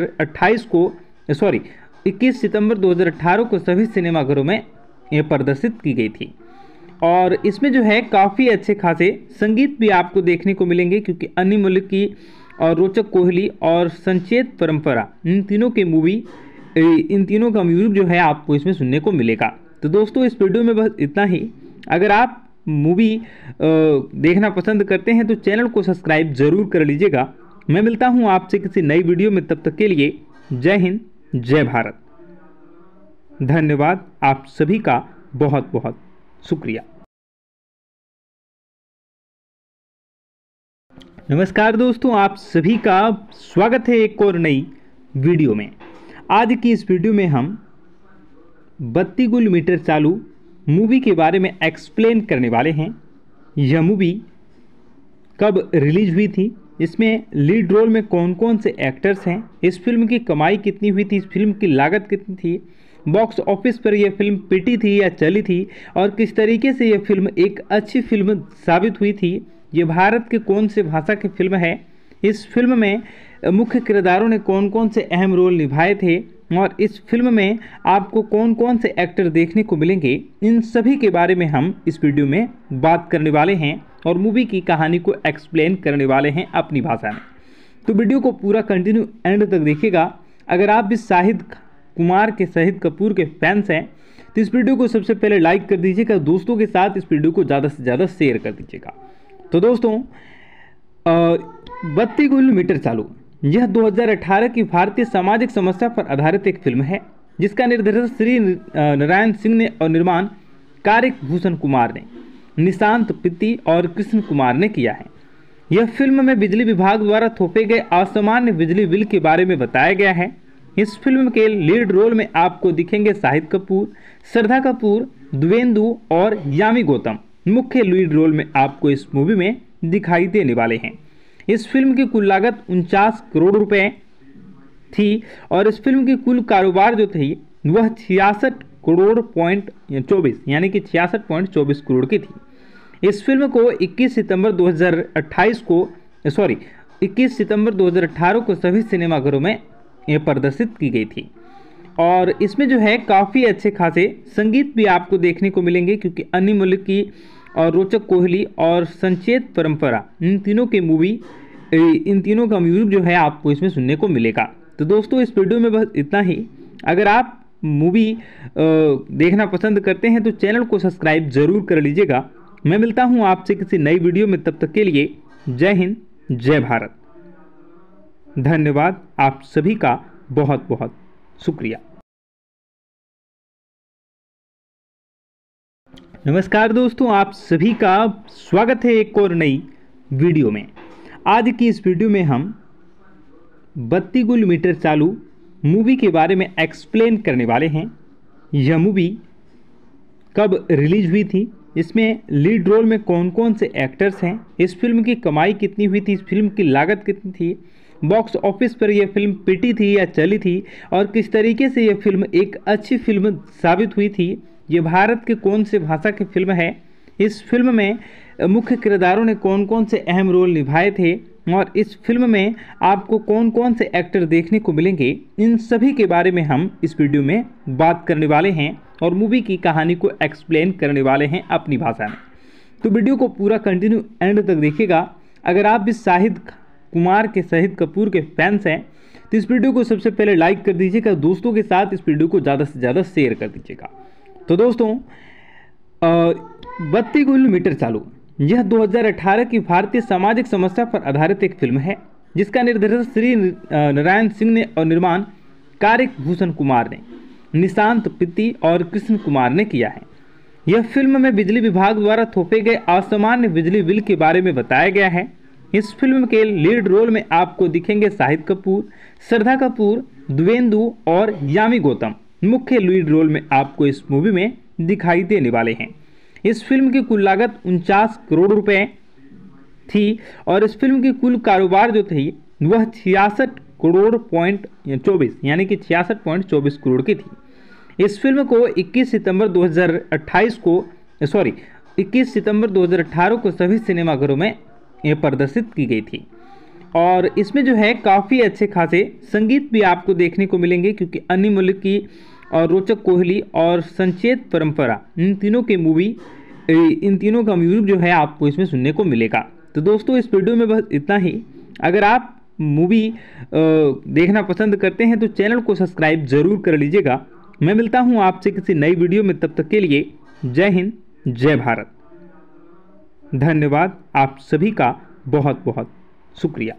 2018 को सभी सिनेमाघरों में प्रदर्शित की गई थी और इसमें जो है काफ़ी अच्छे खासे संगीत भी आपको देखने को मिलेंगे, क्योंकि अन्य मुल्क की और रोचक कोहली और संचेत परंपरा इन तीनों का म्यूजिक जो है आपको इसमें सुनने को मिलेगा। तो दोस्तों, इस वीडियो में बस इतना ही। अगर आप मूवी देखना पसंद करते हैं तो चैनल को सब्सक्राइब जरूर कर लीजिएगा। मैं मिलता हूं आपसे किसी नई वीडियो में, तब तक के लिए जय हिंद, जय भारत। धन्यवाद, आप सभी का बहुत बहुत शुक्रिया। नमस्कार दोस्तों, आप सभी का स्वागत है एक और नई वीडियो में। आज की इस वीडियो में हम 32 किलोमीटर चालू मूवी के बारे में एक्सप्लेन करने वाले हैं। यह मूवी कब रिलीज हुई थी, इसमें लीड रोल में कौन कौन से एक्टर्स हैं, इस फिल्म की कमाई कितनी हुई थी, इस फिल्म की लागत कितनी थी, बॉक्स ऑफिस पर यह फिल्म पिटी थी या चली थी और किस तरीके से यह फिल्म एक अच्छी फिल्म साबित हुई थी, ये भारत के कौन से भाषा की फिल्म है, इस फिल्म में मुख्य किरदारों ने कौन कौन से अहम रोल निभाए थे और इस फिल्म में आपको कौन कौन से एक्टर देखने को मिलेंगे, इन सभी के बारे में हम इस वीडियो में बात करने वाले हैं और मूवी की कहानी को एक्सप्लेन करने वाले हैं अपनी भाषा में। तो वीडियो को पूरा कंटिन्यू एंड तक देखिएगा। अगर आप भी शाहिद कपूर के फैंस हैं तो इस वीडियो को सबसे पहले लाइक कर दीजिएगा, दोस्तों के साथ इस वीडियो को ज़्यादा से ज़्यादा शेयर कर दीजिएगा। तो दोस्तों, 32 किलोमीटर चालू यह 2018 की भारतीय सामाजिक समस्या पर आधारित एक फिल्म है जिसका निर्देशन श्री नारायण सिंह ने और निर्माण कारिक भूषण कुमार ने, निशांत पित्ती और कृष्ण कुमार ने किया है। यह फिल्म में बिजली विभाग द्वारा थोपे गए असामान्य बिजली बिल के बारे में बताया गया है। इस फिल्म के लीड रोल में आपको दिखेंगे शाहिद कपूर, श्रद्धा कपूर, द्विवेंदु और यामी गौतम मुख्य लीड रोल में आपको इस मूवी में दिखाई देने वाले हैं। इस फिल्म की कुल लागत 49 करोड़ रुपए थी और इस फिल्म की कुल कारोबार जो थी वह 66 करोड़ पॉइंट 24 यानी कि 66.24 करोड़ की थी। इस फिल्म को 21 सितंबर 2018 को सभी सिनेमाघरों में प्रदर्शित की गई थी और इसमें जो है काफ़ी अच्छे खासे संगीत भी आपको देखने को मिलेंगे, क्योंकि अन्य मुल्क की और रोचक कोहली और संचेत परंपरा इन तीनों का म्यूजिक जो है आपको इसमें सुनने को मिलेगा। तो दोस्तों, इस वीडियो में बस इतना ही। अगर आप मूवी देखना पसंद करते हैं तो चैनल को सब्सक्राइब जरूर कर लीजिएगा। मैं मिलता हूं आपसे किसी नई वीडियो में, तब तक के लिए जय हिंद, जय भारत। धन्यवाद, आप सभी का बहुत बहुत शुक्रिया। नमस्कार दोस्तों, आप सभी का स्वागत है एक और नई वीडियो में। आज की इस वीडियो में हम 32 किलोमीटर चालू मूवी के बारे में एक्सप्लेन करने वाले हैं। यह मूवी कब रिलीज हुई थी, इसमें लीड रोल में कौन कौन से एक्टर्स हैं, इस फिल्म की कमाई कितनी हुई थी, इस फिल्म की लागत कितनी थी, बॉक्स ऑफिस पर यह फिल्म पिटी थी या चली थी और किस तरीके से यह फिल्म एक अच्छी फिल्म साबित हुई थी, ये भारत के कौन से भाषा की फिल्म है, इस फिल्म में मुख्य किरदारों ने कौन कौन से अहम रोल निभाए थे और इस फिल्म में आपको कौन कौन से एक्टर देखने को मिलेंगे, इन सभी के बारे में हम इस वीडियो में बात करने वाले हैं और मूवी की कहानी को एक्सप्लेन करने वाले हैं अपनी भाषा में। तो वीडियो को पूरा कंटिन्यू एंड तक देखिएगा। अगर आप भी शाहिद कुमार के, शाहिद कपूर के फैंस हैं तो इस वीडियो को सबसे पहले लाइक कर दीजिएगा, दोस्तों के साथ इस वीडियो को ज़्यादा से ज़्यादा शेयर कर दीजिएगा। तो दोस्तों, बत्ती गुल मीटर चालू यह 2018 की भारतीय सामाजिक समस्या पर आधारित एक फिल्म है जिसका निर्देशन श्री नारायण सिंह ने और निर्माण कार्तिक भूषण कुमार ने, निशांत पित्ती और कृष्ण कुमार ने किया है। यह फिल्म में बिजली विभाग द्वारा थोपे गए असामान्य बिजली बिल के बारे में बताया गया है। इस फिल्म के लीड रोल में आपको दिखेंगे शाहिद कपूर, श्रद्धा कपूर, द्वेंदु और यामी गौतम मुख्य लीड रोल में आपको इस मूवी में दिखाई देने वाले हैं। इस फिल्म की कुल लागत 49 करोड़ रुपए थी और इस फिल्म की कुल कारोबार जो थी वह 66 करोड़ पॉइंट 24 यानी कि 66.24 करोड़ की थी। इस फिल्म को 21 सितंबर 2018 को सभी सिनेमाघरों में यह प्रदर्शित की गई थी और इसमें जो है काफ़ी अच्छे खासे संगीत भी आपको देखने को मिलेंगे क्योंकि अन्नी मलिक की और रोचक कोहली और संचेत परंपरा इन तीनों का म्यूजिक जो है आपको इसमें सुनने को मिलेगा। तो दोस्तों, इस वीडियो में बस इतना ही। अगर आप मूवी देखना पसंद करते हैं तो चैनल को सब्सक्राइब जरूर कर लीजिएगा। मैं मिलता हूं आपसे किसी नई वीडियो में, तब तक के लिए जय हिंद, जय भारत। धन्यवाद, आप सभी का बहुत बहुत शुक्रिया।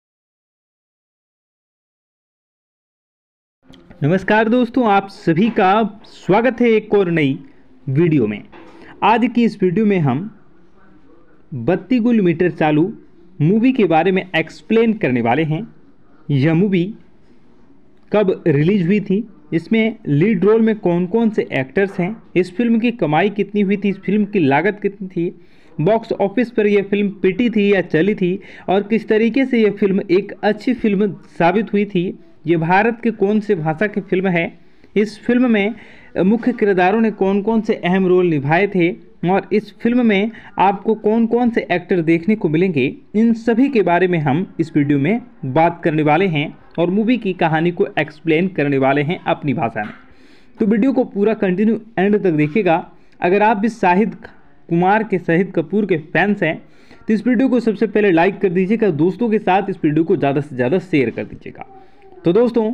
नमस्कार दोस्तों, आप सभी का स्वागत है एक और नई वीडियो में। आज की इस वीडियो में हम बत्ती गुल मीटर चालू मूवी के बारे में एक्सप्लेन करने वाले हैं। यह मूवी कब रिलीज हुई थी, इसमें लीड रोल में कौन कौन से एक्टर्स हैं, इस फिल्म की कमाई कितनी हुई थी, इस फिल्म की लागत कितनी थी, बॉक्स ऑफिस पर यह फिल्म पिटी थी या चली थी और किस तरीके से यह फिल्म एक अच्छी फिल्म साबित हुई थी, ये भारत के कौन से भाषा की फिल्म है, इस फिल्म में मुख्य किरदारों ने कौन कौन से अहम रोल निभाए थे और इस फिल्म में आपको कौन कौन से एक्टर देखने को मिलेंगे, इन सभी के बारे में हम इस वीडियो में बात करने वाले हैं और मूवी की कहानी को एक्सप्लेन करने वाले हैं अपनी भाषा में। तो वीडियो को पूरा कंटिन्यू एंड तक देखिएगा। अगर आप भी शाहिद कुमार के, शाहिद कपूर के फैंस हैं तो इस वीडियो को सबसे पहले लाइक कर दीजिएगा, दोस्तों के साथ इस वीडियो को ज़्यादा से ज़्यादा शेयर कर दीजिएगा। तो दोस्तों,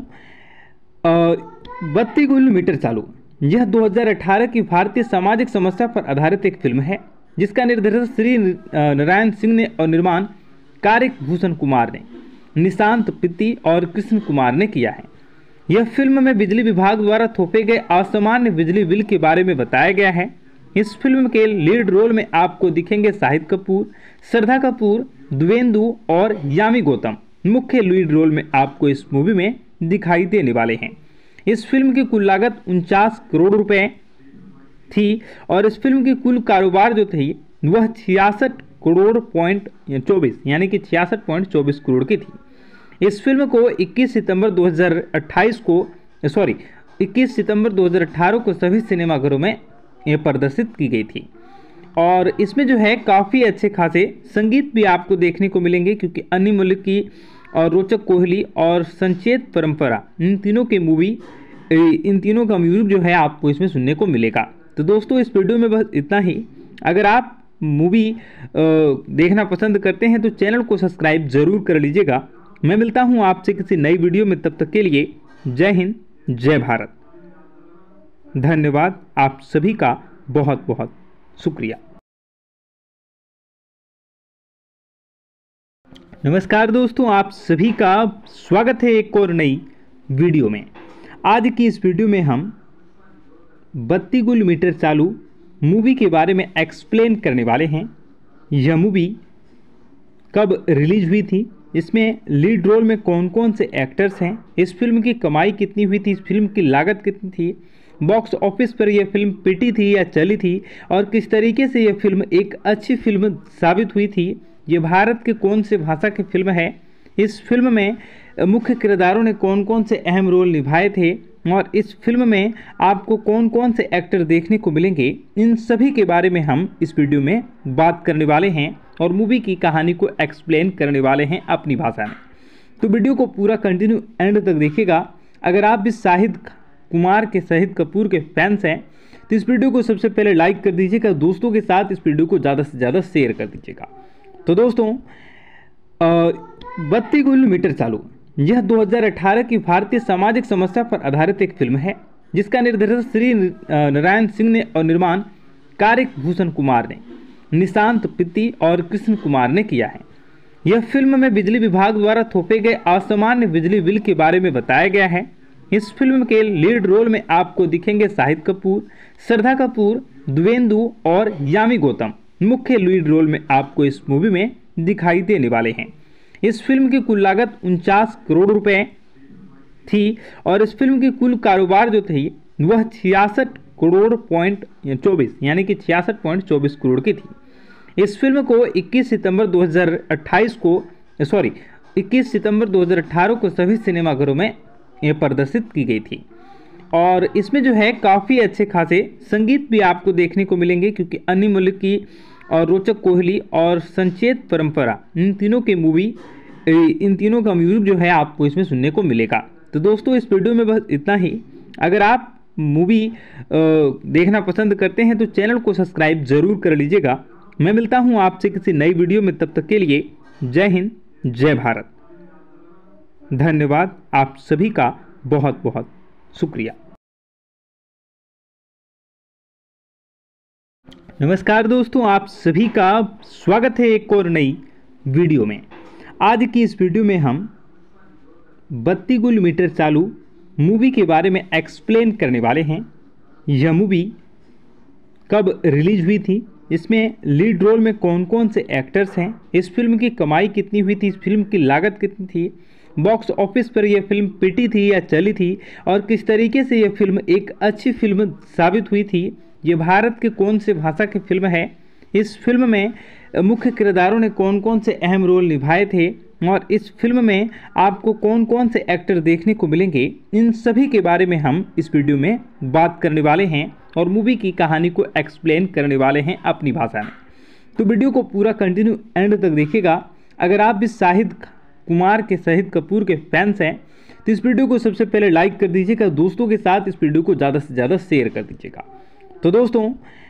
बत्ती गुल मीटर चालू यह 2018 की भारतीय सामाजिक समस्या पर आधारित एक फिल्म है जिसका निर्देशन श्री नारायण सिंह ने और निर्माण कार्तिक भूषण कुमार ने, निशांत पित्ती और कृष्ण कुमार ने किया है। यह फिल्म में बिजली विभाग द्वारा थोपे गए असामान्य बिजली बिल के बारे में बताया गया है। इस फिल्म के लीड रोल में आपको दिखेंगे शाहिद कपूर, श्रद्धा कपूर, द्वेंदु और यामी गौतम मुख्य लीड रोल में आपको इस मूवी में दिखाई देने वाले हैं। इस फिल्म की कुल लागत 49 करोड़ रुपए थी और इस फिल्म की कुल कारोबार जो थी वह 66 करोड़ पॉइंट 24 यानी कि 66.24 करोड़ की थी। इस फिल्म को 21 सितंबर 2018 को सभी सिनेमाघरों में यह प्रदर्शित की गई थी और इसमें जो है काफ़ी अच्छे खासे संगीत भी आपको देखने को मिलेंगे क्योंकि अन्नी मलिक की और रोचक कोहली और संचेत परंपरा इन तीनों का म्यूजिक जो है आपको इसमें सुनने को मिलेगा। तो दोस्तों, इस वीडियो में बस इतना ही। अगर आप मूवी देखना पसंद करते हैं तो चैनल को सब्सक्राइब जरूर कर लीजिएगा। मैं मिलता हूं आपसे किसी नई वीडियो में, तब तक के लिए जय हिंद, जय भारत। धन्यवाद, आप सभी का बहुत बहुत शुक्रिया। नमस्कार दोस्तों, आप सभी का स्वागत है एक और नई वीडियो में। आज की इस वीडियो में हम बत्ती गुल मीटर चालू मूवी के बारे में एक्सप्लेन करने वाले हैं। यह मूवी कब रिलीज हुई थी, इसमें लीड रोल में कौन कौन से एक्टर्स हैं, इस फिल्म की कमाई कितनी हुई थी, इस फिल्म की लागत कितनी थी, बॉक्स ऑफिस पर यह फिल्म पिटी थी या चली थी और किस तरीके से यह फिल्म एक अच्छी फिल्म साबित हुई थी, ये भारत के कौन से भाषा की फिल्म है, इस फिल्म में मुख्य किरदारों ने कौन कौन से अहम रोल निभाए थे और इस फिल्म में आपको कौन कौन से एक्टर देखने को मिलेंगे, इन सभी के बारे में हम इस वीडियो में बात करने वाले हैं और मूवी की कहानी को एक्सप्लेन करने वाले हैं अपनी भाषा में। तो वीडियो को पूरा कंटिन्यू एंड तक देखिएगा। अगर आप भी शाहिद कुमार के, शाहिद कपूर के फैंस हैं तो इस वीडियो को सबसे पहले लाइक कर दीजिएगा, दोस्तों के साथ इस वीडियो को ज़्यादा से ज़्यादा शेयर कर दीजिएगा। तो दोस्तों, बत्ती गुल मीटर चालू यह 2018 की भारतीय सामाजिक समस्या पर आधारित एक फिल्म है जिसका निर्देशन श्री नारायण सिंह ने और निर्माण कार्य भूषण कुमार ने, निशांत पित्ती और कृष्ण कुमार ने किया है। यह फिल्म में बिजली विभाग द्वारा थोपे गए असामान्य बिजली बिल के बारे में बताया गया है। इस फिल्म के लीड रोल में आपको दिखेंगे शाहिद कपूर, श्रद्धा कपूर, द्वेंदु और यामी गौतम। मुख्य लीड रोल में आपको इस मूवी में दिखाई देने वाले हैं। इस फिल्म की कुल लागत 49 करोड़ रुपए थी और इस फिल्म की कुल कारोबार जो थी वह 66 करोड़ पॉइंट 24 यानी कि 66.24 करोड़ की थी। इस फिल्म को 21 सितंबर 2018 को सभी सिनेमाघरों में प्रदर्शित की गई थी और इसमें जो है काफ़ी अच्छे खासे संगीत भी आपको देखने को मिलेंगे क्योंकि अन्य मलिक की और रोचक कोहली और संचेत परंपरा इन तीनों का म्यूजिक जो है आपको इसमें सुनने को मिलेगा। तो दोस्तों इस वीडियो में बस इतना ही। अगर आप मूवी देखना पसंद करते हैं तो चैनल को सब्सक्राइब जरूर कर लीजिएगा। मैं मिलता हूं आपसे किसी नई वीडियो में, तब तक के लिए जय हिंद, जय भारत। धन्यवाद। आप सभी का बहुत बहुत शुक्रिया। नमस्कार दोस्तों, आप सभी का स्वागत है एक और नई वीडियो में। आज की इस वीडियो में हम बत्ती गुल मीटर चालू मूवी के बारे में एक्सप्लेन करने वाले हैं। यह मूवी कब रिलीज हुई थी, इसमें लीड रोल में कौन कौन से एक्टर्स हैं, इस फिल्म की कमाई कितनी हुई थी, इस फिल्म की लागत कितनी थी, बॉक्स ऑफिस पर यह फिल्म पिटी थी या चली थी और किस तरीके से यह फिल्म एक अच्छी फिल्म साबित हुई थी, ये भारत के कौन से भाषा की फिल्म है, इस फिल्म में मुख्य किरदारों ने कौन कौन से अहम रोल निभाए थे और इस फिल्म में आपको कौन कौन से एक्टर देखने को मिलेंगे, इन सभी के बारे में हम इस वीडियो में बात करने वाले हैं और मूवी की कहानी को एक्सप्लेन करने वाले हैं अपनी भाषा में। तो वीडियो को पूरा कंटिन्यू एंड तक देखिएगा। अगर आप भी शाहिद कपूर के फैंस हैं तो इस वीडियो को सबसे पहले लाइक कर दीजिएगा, दोस्तों के साथ इस वीडियो को ज़्यादा से ज़्यादा शेयर कर दीजिएगा। तो दोस्तों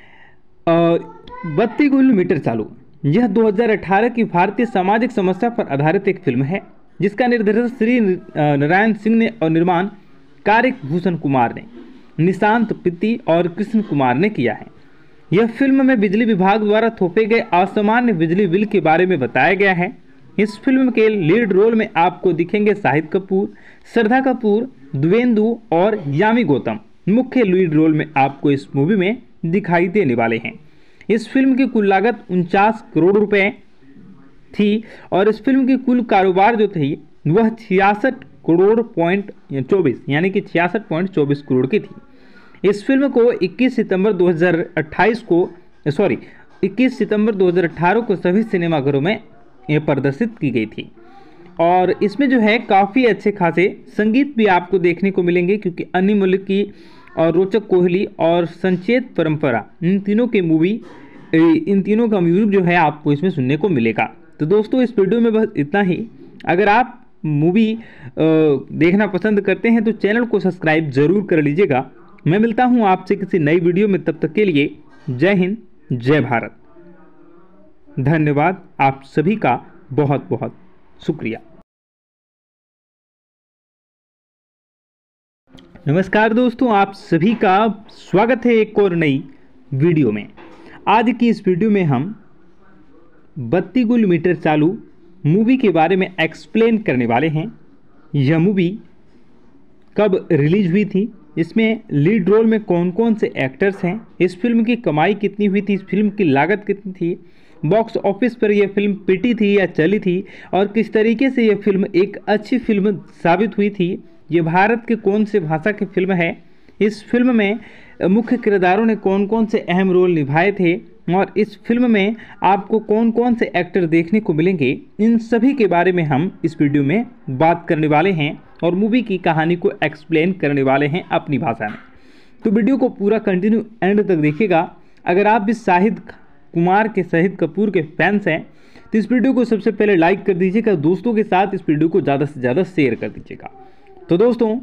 बत्ती गुल मीटर चालू यह 2018 की भारतीय सामाजिक समस्या पर आधारित एक फिल्म है जिसका निर्देशन श्री नारायण सिंह ने और निर्माण कार्य भूषण कुमार ने, निशांत पित्ती और कृष्ण कुमार ने किया है। यह फिल्म में बिजली विभाग द्वारा थोपे गए असामान्य बिजली बिल के बारे में बताया गया है। इस फिल्म के लीड रोल में आपको दिखेंगे शाहिद कपूर, श्रद्धा कपूर, द्वेंदु और यामी गौतम। मुख्य लीड रोल में आपको इस मूवी में दिखाई देने वाले हैं। इस फिल्म की कुल लागत 49 करोड़ रुपए थी और इस फिल्म की कुल कारोबार जो थी वह 66 करोड़ पॉइंट 24 यानी कि 66.24 करोड़ की थी। इस फिल्म को 21 सितंबर 2018 को सभी सिनेमाघरों में प्रदर्शित की गई थी और इसमें जो है काफ़ी अच्छे खासे संगीत भी आपको देखने को मिलेंगे क्योंकि अन्य मलिक की और रोचक कोहली और संचेत परंपरा इन तीनों का म्यूजिक जो है आपको इसमें सुनने को मिलेगा। तो दोस्तों इस वीडियो में बस इतना ही। अगर आप मूवी देखना पसंद करते हैं तो चैनल को सब्सक्राइब जरूर कर लीजिएगा। मैं मिलता हूं आपसे किसी नई वीडियो में, तब तक के लिए जय हिंद, जय भारत। धन्यवाद। आप सभी का बहुत बहुत शुक्रिया। नमस्कार दोस्तों, आप सभी का स्वागत है एक और नई वीडियो में। आज की इस वीडियो में हम बत्ती गुल मीटर चालू मूवी के बारे में एक्सप्लेन करने वाले हैं। यह मूवी कब रिलीज हुई थी, इसमें लीड रोल में कौन कौन से एक्टर्स हैं, इस फिल्म की कमाई कितनी हुई थी, इस फिल्म की लागत कितनी थी, बॉक्स ऑफिस पर यह फिल्म पिटी थी या चली थी और किस तरीके से यह फिल्म एक अच्छी फिल्म साबित हुई थी, ये भारत के कौन से भाषा की फिल्म है, इस फिल्म में मुख्य किरदारों ने कौन कौन से अहम रोल निभाए थे और इस फिल्म में आपको कौन कौन से एक्टर देखने को मिलेंगे, इन सभी के बारे में हम इस वीडियो में बात करने वाले हैं और मूवी की कहानी को एक्सप्लेन करने वाले हैं अपनी भाषा में। तो वीडियो को पूरा कंटिन्यू एंड तक देखिएगा। अगर आप भी शाहिद कपूर के फैंस हैं तो इस वीडियो को सबसे पहले लाइक कर दीजिएगा, दोस्तों के साथ इस वीडियो को ज़्यादा से ज़्यादा शेयर कर दीजिएगा। तो दोस्तों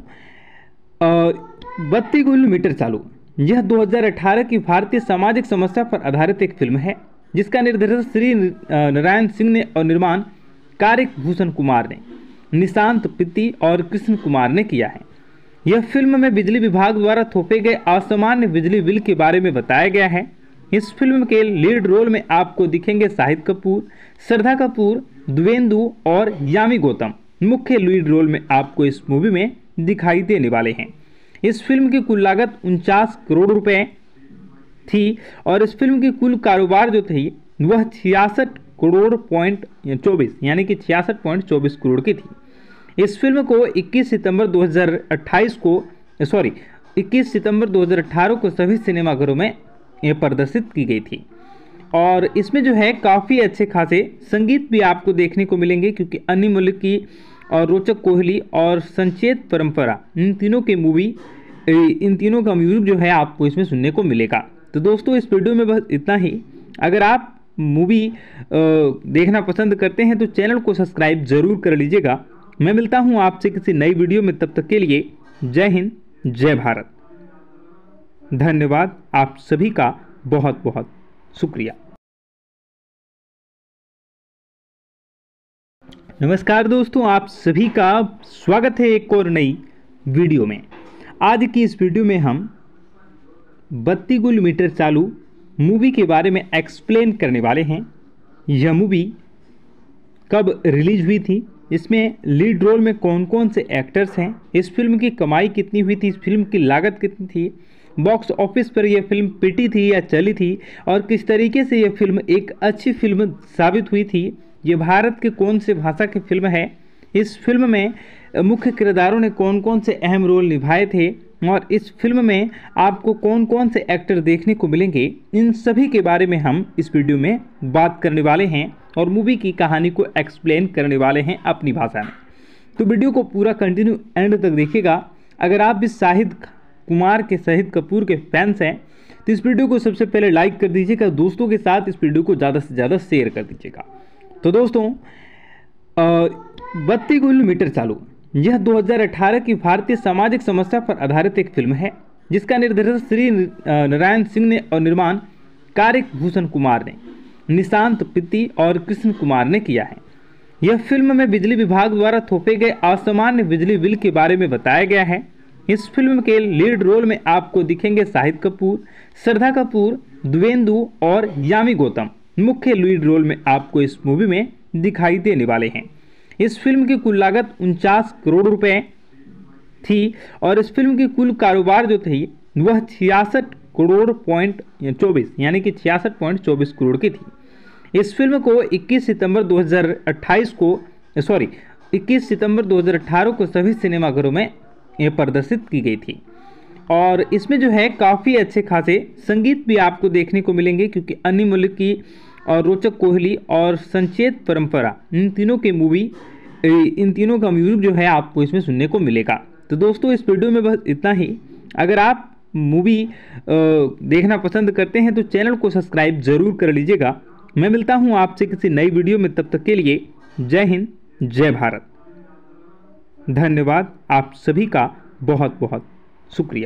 बत्ती गुल मीटर चालू यह 2018 की भारतीय सामाजिक समस्या पर आधारित एक फिल्म है जिसका निर्देशन श्री नारायण सिंह ने और निर्माण कारिक भूषण कुमार ने, निशांत पित्ती और कृष्ण कुमार ने किया है। यह फिल्म में बिजली विभाग द्वारा थोपे गए असामान्य बिजली बिल के बारे में बताया गया है। इस फिल्म के लीड रोल में आपको दिखेंगे शाहिद कपूर, श्रद्धा कपूर, द्विवेंदु और यामी गौतम मुख्य लीड रोल में आपको इस मूवी में दिखाई देने वाले हैं। इस फिल्म की कुल लागत 49 करोड़ रुपए थी और इस फिल्म की कुल कारोबार जो थी वह 66 करोड़ पॉइंट 24 यानी कि 66.24 करोड़ की थी। इस फिल्म को 21 सितंबर 2018 को सभी सिनेमाघरों में यह प्रदर्शित की गई थी और इसमें जो है काफ़ी अच्छे खासे संगीत भी आपको देखने को मिलेंगे, क्योंकि अन्य मलिक की और रोचक कोहली और संचेत परंपरा इन तीनों का म्यूजिक जो है आपको इसमें सुनने को मिलेगा। तो दोस्तों इस वीडियो में बस इतना ही। अगर आप मूवी देखना पसंद करते हैं तो चैनल को सब्सक्राइब जरूर कर लीजिएगा। मैं मिलता हूं आपसे किसी नई वीडियो में, तब तक के लिए जय हिंद, जय भारत। धन्यवाद, आप सभी का बहुत बहुत शुक्रिया। नमस्कार दोस्तों, आप सभी का स्वागत है एक और नई वीडियो में। आज की इस वीडियो में हम 32 गुल मीटर चालू मूवी के बारे में एक्सप्लेन करने वाले हैं। यह मूवी कब रिलीज हुई थी, इसमें लीड रोल में कौन कौन से एक्टर्स हैं, इस फिल्म की कमाई कितनी हुई थी, इस फिल्म की लागत कितनी थी, बॉक्स ऑफिस पर यह फिल्म पिटी थी या चली थी और किस तरीके से यह फिल्म एक अच्छी फिल्म साबित हुई थी, ये भारत के कौन से भाषा की फिल्म है, इस फिल्म में मुख्य किरदारों ने कौन कौन से अहम रोल निभाए थे और इस फिल्म में आपको कौन कौन से एक्टर देखने को मिलेंगे, इन सभी के बारे में हम इस वीडियो में बात करने वाले हैं और मूवी की कहानी को एक्सप्लेन करने वाले हैं अपनी भाषा में। तो वीडियो को पूरा कंटिन्यू एंड तक देखिएगा। अगर आप भी शाहिद कपूर के फैंस हैं तो इस वीडियो को सबसे पहले लाइक कर दीजिएगा, दोस्तों के साथ इस वीडियो को ज़्यादा से ज़्यादा शेयर कर दीजिएगा। तो दोस्तों 32 गुल मीटर चालू यह 2018 की भारतीय सामाजिक समस्या पर आधारित एक फिल्म है, जिसका निर्देशन श्री नारायण सिंह ने और निर्माण कारिक भूषण कुमार ने, निशांत पित्ती और कृष्ण कुमार ने किया है। यह फिल्म में बिजली विभाग द्वारा थोपे गए असामान्य बिजली बिल के बारे में बताया गया है। इस फिल्म के लीड रोल में आपको दिखेंगे शाहिद कपूर, श्रद्धा कपूर, द्विवेंदु और यामी गौतम मुख्य लीड रोल में आपको इस मूवी में दिखाई देने वाले हैं। इस फिल्म की कुल लागत 49 करोड़ रुपए थी और इस फिल्म की कुल कारोबार जो थी वह 66 करोड़ पॉइंट 24 यानी कि 66.24 करोड़ की थी। इस फिल्म को 21 सितंबर 2018 को सभी सिनेमाघरों में यह प्रदर्शित की गई थी और इसमें जो है काफ़ी अच्छे खासे संगीत भी आपको देखने को मिलेंगे, क्योंकि अन्य मलिक की और रोचक कोहली और संचेत परंपरा इन तीनों का म्यूजिक जो है आपको इसमें सुनने को मिलेगा। तो दोस्तों इस वीडियो में बस इतना ही। अगर आप मूवी देखना पसंद करते हैं तो चैनल को सब्सक्राइब जरूर कर लीजिएगा। मैं मिलता हूं आपसे किसी नई वीडियो में, तब तक के लिए जय हिंद, जय भारत। धन्यवाद, आप सभी का बहुत बहुत शुक्रिया।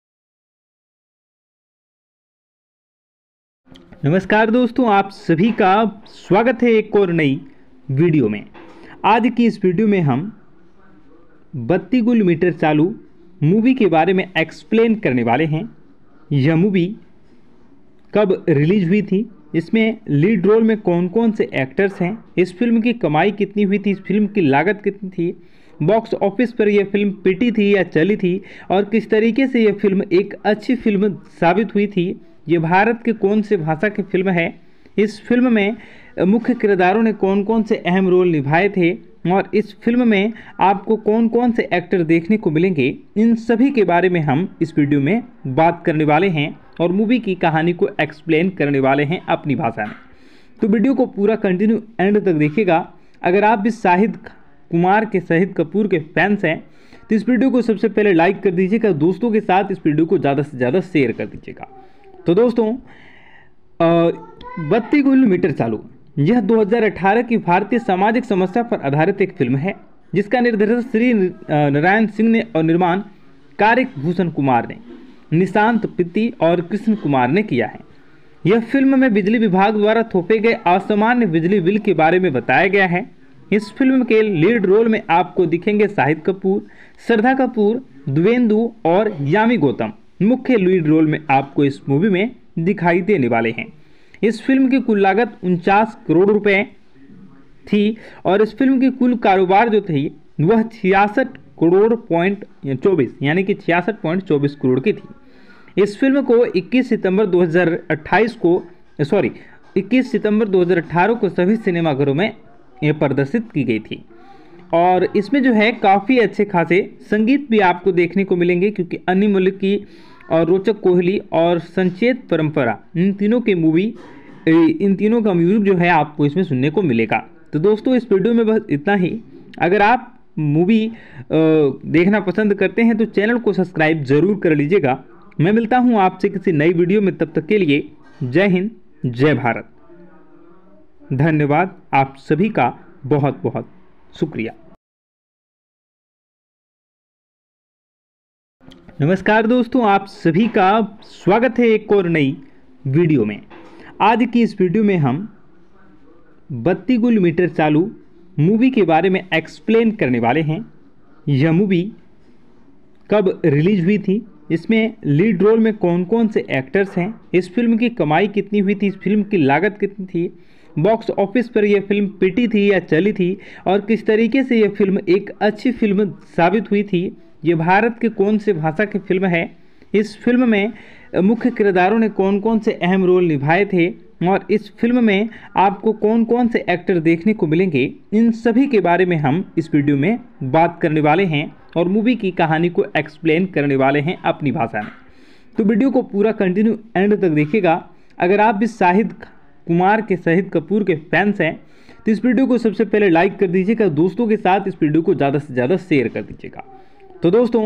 नमस्कार दोस्तों, आप सभी का स्वागत है एक और नई वीडियो में। आज की इस वीडियो में हम 32 गुल मीटर चालू मूवी के बारे में एक्सप्लेन करने वाले हैं। यह मूवी कब रिलीज हुई थी, इसमें लीड रोल में कौन कौन से एक्टर्स हैं, इस फिल्म की कमाई कितनी हुई थी, इस फिल्म की लागत कितनी थी, बॉक्स ऑफिस पर यह फिल्म पिटी थी या चली थी और किस तरीके से यह फिल्म एक अच्छी फिल्म साबित हुई थी, ये भारत के कौन से भाषा की फिल्म है, इस फिल्म में मुख्य किरदारों ने कौन कौन से अहम रोल निभाए थे और इस फिल्म में आपको कौन कौन से एक्टर देखने को मिलेंगे, इन सभी के बारे में हम इस वीडियो में बात करने वाले हैं और मूवी की कहानी को एक्सप्लेन करने वाले हैं अपनी भाषा में। तो वीडियो को पूरा कंटिन्यू एंड तक देखिएगा। अगर आप भी शाहिद कपूर के फैंस हैं तो इस वीडियो को सबसे पहले लाइक कर दीजिएगा, दोस्तों के साथ इस वीडियो को ज़्यादा से ज़्यादा शेयर कर दीजिएगा। तो दोस्तों 32 गुल मीटर चालू यह 2018 की भारतीय सामाजिक समस्या पर आधारित एक फिल्म है, जिसका निर्देशन श्री नारायण सिंह ने और निर्माण कारिक भूषण कुमार ने, निशांत पित्ती और कृष्ण कुमार ने किया है। यह फिल्म में बिजली विभाग द्वारा थोपे गए असामान्य बिजली बिल के बारे में बताया गया है। इस फिल्म के लीड रोल में आपको दिखेंगे शाहिद कपूर, श्रद्धा कपूर, द्विवेंदु और यामी गौतम मुख्य लीड रोल में आपको इस मूवी में दिखाई देने वाले हैं। इस फिल्म की कुल लागत 49 करोड़ रुपए थी और इस फिल्म की कुल कारोबार जो थी वह 66 करोड़ पॉइंट 24 यानी कि 66.24 करोड़ की थी। इस फिल्म को 21 सितंबर 2018 को सभी सिनेमाघरों में यह प्रदर्शित की गई थी और इसमें जो है काफ़ी अच्छे खासे संगीत भी आपको देखने को मिलेंगे, क्योंकि अन्य मलिक की और रोचक कोहली और संचेत परंपरा इन तीनों का म्यूजिक जो है आपको इसमें सुनने को मिलेगा। तो दोस्तों इस वीडियो में बस इतना ही। अगर आप मूवी देखना पसंद करते हैं तो चैनल को सब्सक्राइब जरूर कर लीजिएगा। मैं मिलता हूं आपसे किसी नई वीडियो में, तब तक के लिए जय हिंद, जय भारत। धन्यवाद, आप सभी का बहुत बहुत शुक्रिया। नमस्कार दोस्तों, आप सभी का स्वागत है एक और नई वीडियो में। आज की इस वीडियो में हम 32 गुल मीटर चालू मूवी के बारे में एक्सप्लेन करने वाले हैं। यह मूवी कब रिलीज हुई थी, इसमें लीड रोल में कौन कौन से एक्टर्स हैं, इस फिल्म की कमाई कितनी हुई थी, इस फिल्म की लागत कितनी थी, बॉक्स ऑफिस पर यह फिल्म पिटी थी या चली थी और किस तरीके से यह फिल्म एक अच्छी फिल्म साबित हुई थी, ये भारत के कौन से भाषा की फिल्म है, इस फिल्म में मुख्य किरदारों ने कौन कौन से अहम रोल निभाए थे और इस फिल्म में आपको कौन कौन से एक्टर देखने को मिलेंगे, इन सभी के बारे में हम इस वीडियो में बात करने वाले हैं और मूवी की कहानी को एक्सप्लेन करने वाले हैं अपनी भाषा में। तो वीडियो को पूरा कंटिन्यू एंड तक देखिएगा। अगर आप भी शाहिद कपूर के फैंस हैं तो इस वीडियो को सबसे पहले लाइक कर दीजिएगा, दोस्तों के साथ इस वीडियो को ज़्यादा से ज़्यादा शेयर कर दीजिएगा। तो दोस्तों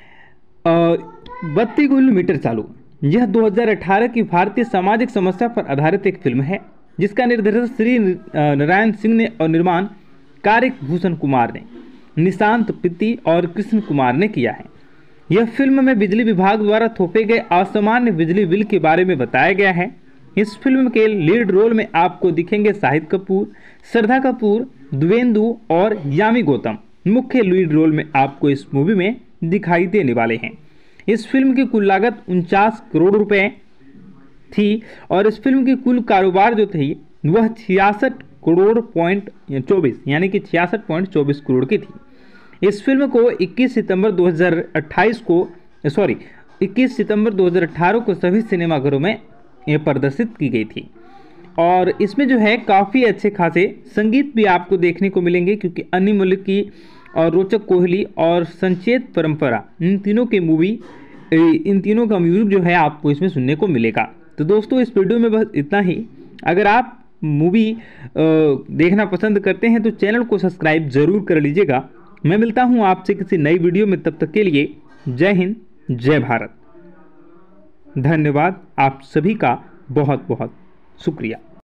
32 गुल मीटर चालू यह 2018 की भारतीय सामाजिक समस्या पर आधारित एक फिल्म है, जिसका निर्देशन श्री नारायण सिंह ने और निर्माण कार्तिक भूषण कुमार ने, निशांत पित्ती और कृष्ण कुमार ने किया है। यह फिल्म में बिजली विभाग द्वारा थोपे गए असामान्य बिजली बिल के बारे में बताया गया है। इस फिल्म के लीड रोल में आपको दिखेंगे शाहिद कपूर, श्रद्धा कपूर, द्विवेंदु और यामी गौतम मुख्य लीड रोल में आपको इस मूवी में दिखाई देने वाले हैं। इस फिल्म की कुल लागत 49 करोड़ रुपए थी और इस फिल्म की कुल कारोबार जो थी वह 66 करोड़ पॉइंट 24 यानी कि 66.24 करोड़ की थी। इस फिल्म को 21 सितंबर 2018 को सभी सिनेमाघरों में यह प्रदर्शित की गई थी और इसमें जो है काफ़ी अच्छे खासे संगीत भी आपको देखने को मिलेंगे, क्योंकि अन्य मलिक की और रोचक कोहली और संचेत परंपरा इन तीनों का म्यूजिक जो है आपको इसमें सुनने को मिलेगा। तो दोस्तों इस वीडियो में बस इतना ही। अगर आप मूवी देखना पसंद करते हैं तो चैनल को सब्सक्राइब जरूर कर लीजिएगा। मैं मिलता हूं आपसे किसी नई वीडियो में, तब तक के लिए जय हिंद, जय भारत। धन्यवाद, आप सभी का बहुत बहुत शुक्रिया।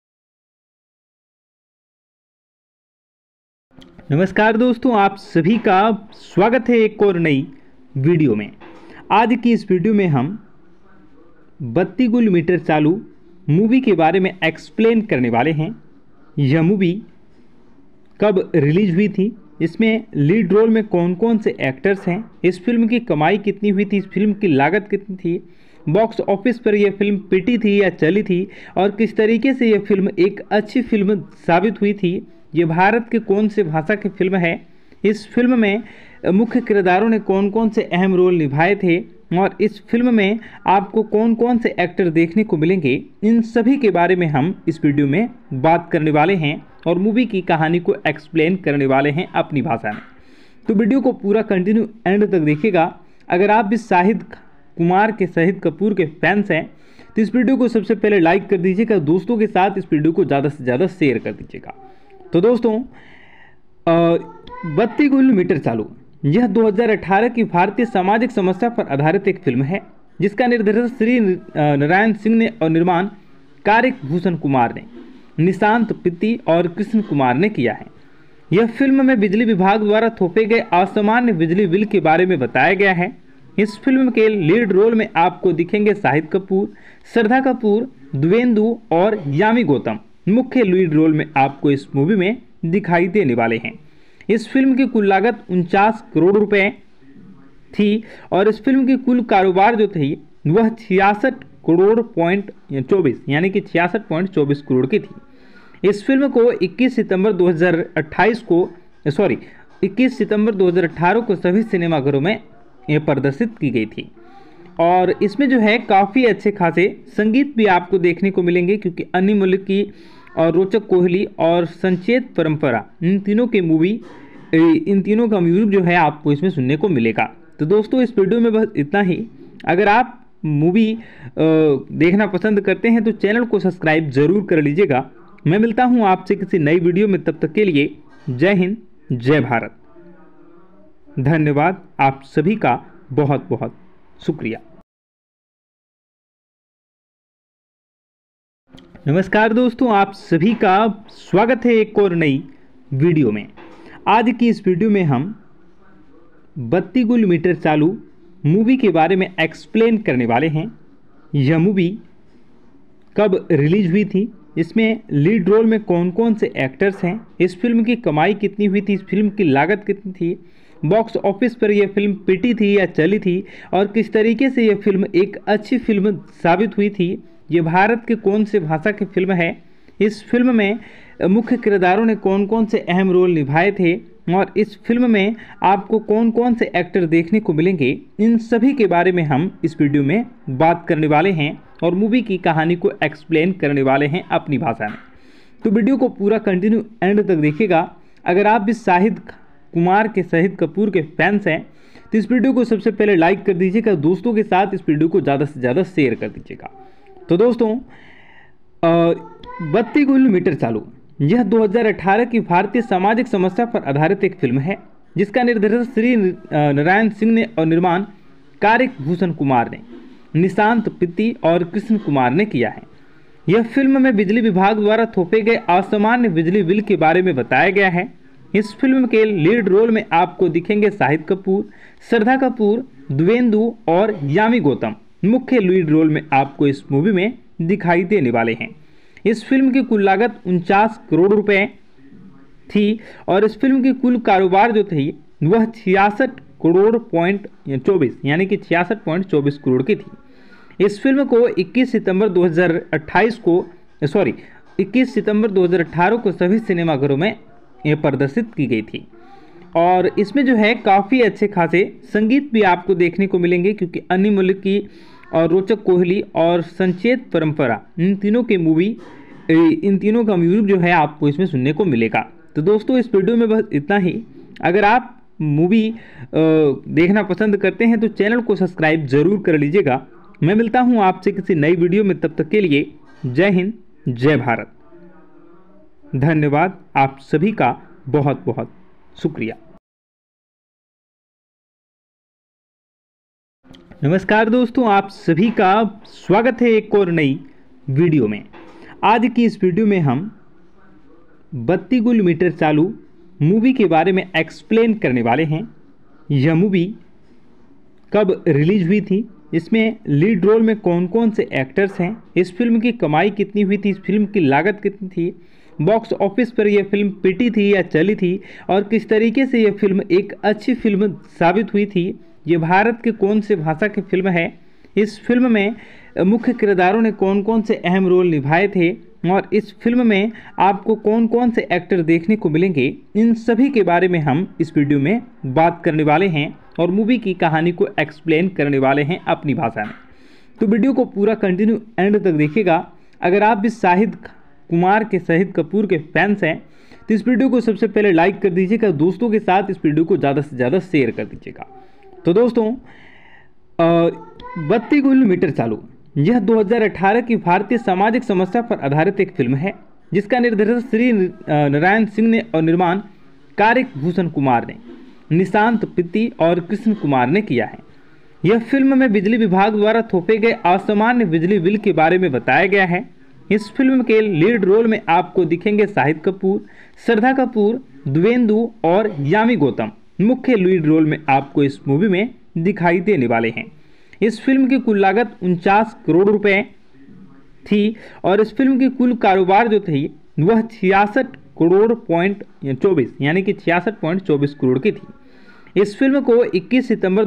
नमस्कार दोस्तों, आप सभी का स्वागत है एक और नई वीडियो में। आज की इस वीडियो में हम 32 गुल मीटर चालू मूवी के बारे में एक्सप्लेन करने वाले हैं। यह मूवी कब रिलीज हुई थी, इसमें लीड रोल में कौन कौन से एक्टर्स हैं, इस फिल्म की कमाई कितनी हुई थी, इस फिल्म की लागत कितनी थी, बॉक्स ऑफिस पर यह फिल्म पिटी थी या चली थी और किस तरीके से यह फिल्म एक अच्छी फिल्म साबित हुई थी, ये भारत के कौन से भाषा की फिल्म है, इस फिल्म में मुख्य किरदारों ने कौन कौन से अहम रोल निभाए थे और इस फिल्म में आपको कौन कौन से एक्टर देखने को मिलेंगे, इन सभी के बारे में हम इस वीडियो में बात करने वाले हैं और मूवी की कहानी को एक्सप्लेन करने वाले हैं अपनी भाषा में। तो वीडियो को पूरा कंटिन्यू एंड तक देखिएगा। अगर आप भी शाहिद कपूर के फैंस हैं तो इस वीडियो को सबसे पहले लाइक कर दीजिएगा, दोस्तों के साथ इस वीडियो को ज़्यादा से ज़्यादा शेयर कर दीजिएगा। तो दोस्तों 32 गुल मीटर चालू यह 2018 की भारतीय सामाजिक समस्या पर आधारित एक फिल्म है, जिसका निर्देशन श्री नारायण सिंह ने और निर्माण कार्तिक भूषण कुमार ने, निशांत पित्ती और कृष्ण कुमार ने किया है। यह फिल्म में बिजली विभाग द्वारा थोपे गए असामान्य बिजली बिल के बारे में बताया गया है। इस फिल्म के लीड रोल में आपको दिखेंगे शाहिद कपूर, श्रद्धा कपूर, द्विवेंदु और यामी गौतम मुख्य लीड रोल में आपको इस मूवी में दिखाई देने वाले हैं। इस फिल्म की कुल लागत 49 करोड़ रुपए थी और इस फिल्म की कुल कारोबार जो थी वह 66 करोड़ पॉइंट 24 यानी कि 66.24 करोड़ की थी। इस फिल्म को 21 सितंबर 2018 को सभी सिनेमाघरों में ये प्रदर्शित की गई थी और इसमें जो है काफ़ी अच्छे खासे संगीत भी आपको देखने को मिलेंगे, क्योंकि अन्नी मलिक की और रोचक कोहली और संचेत परंपरा इन तीनों का म्यूजिक जो है आपको इसमें सुनने को मिलेगा। तो दोस्तों इस वीडियो में बस इतना ही। अगर आप मूवी देखना पसंद करते हैं तो चैनल को सब्सक्राइब जरूर कर लीजिएगा। मैं मिलता हूं आपसे किसी नई वीडियो में, तब तक के लिए जय हिंद जय भारत। धन्यवाद, आप सभी का बहुत बहुत शुक्रिया। नमस्कार दोस्तों, आप सभी का स्वागत है एक और नई वीडियो में। आज की इस वीडियो में हम 32 गुल मीटर चालू मूवी के बारे में एक्सप्लेन करने वाले हैं। यह मूवी कब रिलीज हुई थी, इसमें लीड रोल में कौन कौन से एक्टर्स हैं, इस फिल्म की कमाई कितनी हुई थी, इस फिल्म की लागत कितनी थी, बॉक्स ऑफिस पर यह फिल्म पिटी थी या चली थी और किस तरीके से यह फिल्म एक अच्छी फिल्म साबित हुई थी, ये भारत के कौन से भाषा की फिल्म है, इस फिल्म में मुख्य किरदारों ने कौन कौन से अहम रोल निभाए थे और इस फिल्म में आपको कौन कौन से एक्टर देखने को मिलेंगे, इन सभी के बारे में हम इस वीडियो में बात करने वाले हैं और मूवी की कहानी को एक्सप्लेन करने वाले हैं अपनी भाषा में। तो वीडियो को पूरा कंटिन्यू एंड तक देखिएगा। अगर आप भी शाहिद कपूर के फैंस हैं तो इस वीडियो को सबसे पहले लाइक कर दीजिएगा, दोस्तों के साथ इस वीडियो को ज़्यादा से ज़्यादा शेयर कर दीजिएगा। तो दोस्तों 32 गुल मीटर चालू यह 2018 की भारतीय सामाजिक समस्या पर आधारित एक फिल्म है, जिसका निर्देशन श्री नारायण सिंह ने और निर्माण कारिक भूषण कुमार ने, निशांत पित्ती और कृष्ण कुमार ने किया है। यह फिल्म में बिजली विभाग द्वारा थोपे गए असामान्य बिजली बिल के बारे में बताया गया है। इस फिल्म के लीड रोल में आपको दिखेंगे शाहिद कपूर, श्रद्धा कपूर, द्वेंदु और यामी गौतम मुख्य लीड रोल में आपको इस मूवी में दिखाई देने वाले हैं। इस फिल्म की कुल लागत 49 करोड़ रुपए थी और इस फिल्म की कुल कारोबार जो थी वह 66 करोड़ पॉइंट 24 यानी कि 66.24 करोड़ की थी। इस फिल्म को 21 सितंबर 2018 को सभी सिनेमाघरों में ये प्रदर्शित की गई थी और इसमें जो है काफ़ी अच्छे खासे संगीत भी आपको देखने को मिलेंगे, क्योंकि अन्नी मलिक की और रोचक कोहली और संचेत परंपरा इन तीनों का म्यूजिक जो है आपको इसमें सुनने को मिलेगा। तो दोस्तों इस वीडियो में बस इतना ही। अगर आप मूवी देखना पसंद करते हैं तो चैनल को सब्सक्राइब जरूर कर लीजिएगा। मैं मिलता हूं आपसे किसी नई वीडियो में, तब तक के लिए जय हिंद जय भारत। धन्यवाद, आप सभी का बहुत बहुत शुक्रिया। नमस्कार दोस्तों, आप सभी का स्वागत है एक और नई वीडियो में। आज की इस वीडियो में हम 32 गुल मीटर चालू मूवी के बारे में एक्सप्लेन करने वाले हैं। यह मूवी कब रिलीज हुई थी, इसमें लीड रोल में कौन कौन से एक्टर्स हैं, इस फिल्म की कमाई कितनी हुई थी, इस फिल्म की लागत कितनी थी, बॉक्स ऑफिस पर यह फिल्म पिटी थी या चली थी और किस तरीके से यह फिल्म एक अच्छी फिल्म साबित हुई थी, ये भारत के कौन से भाषा की फिल्म है, इस फिल्म में मुख्य किरदारों ने कौन कौन से अहम रोल निभाए थे और इस फिल्म में आपको कौन कौन से एक्टर देखने को मिलेंगे, इन सभी के बारे में हम इस वीडियो में बात करने वाले हैं और मूवी की कहानी को एक्सप्लेन करने वाले हैं अपनी भाषा में। तो वीडियो को पूरा कंटिन्यू एंड तक देखिएगा। अगर आप भी शाहिद कपूर के फैंस हैं तो इस वीडियो को सबसे पहले लाइक कर दीजिएगा, दोस्तों के साथ इस वीडियो को ज़्यादा से ज़्यादा शेयर कर दीजिएगा। तो दोस्तों 32 गुल मीटर चालू यह 2018 की भारतीय सामाजिक समस्या पर आधारित एक फिल्म है, जिसका निर्देशन श्री नारायण सिंह ने और निर्माण कारिक भूषण कुमार ने, निशांत पित्ती और कृष्ण कुमार ने किया है। यह फिल्म में बिजली विभाग द्वारा थोपे गए असामान्य बिजली बिल के बारे में बताया गया है। इस फिल्म के लीड रोल में आपको दिखेंगे शाहिद कपूर, श्रद्धा कपूर, द्वेंदु और यामी गौतम मुख्य लीड रोल में आपको इस मूवी में दिखाई देने वाले हैं। इस फिल्म की कुल लागत 49 करोड़ रुपए थी और इस फिल्म की कुल कारोबार जो थी वह 66 करोड़ पॉइंट 24 यानी कि 66.24 करोड़ की थी। इस फिल्म को 21 सितंबर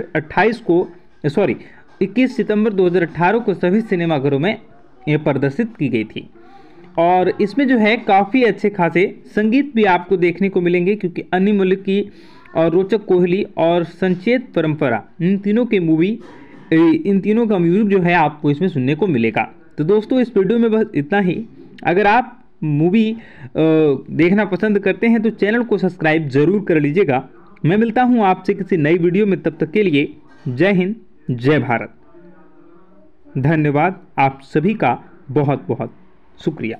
2018 को सभी सिनेमाघरों में ये प्रदर्शित की गई थी। और इसमें जो है काफ़ी अच्छे खासे संगीत भी आपको देखने को मिलेंगे, क्योंकि अन्नी मलिक की और रोचक कोहली और संचेत परंपरा इन तीनों का म्यूजिक जो है आपको इसमें सुनने को मिलेगा। तो दोस्तों इस वीडियो में बस इतना ही। अगर आप मूवी देखना पसंद करते हैं तो चैनल को सब्सक्राइब जरूर कर लीजिएगा। मैं मिलता हूं आपसे किसी नई वीडियो में, तब तक के लिए जय हिंद जय भारत। धन्यवाद, आप सभी का बहुत बहुत शुक्रिया।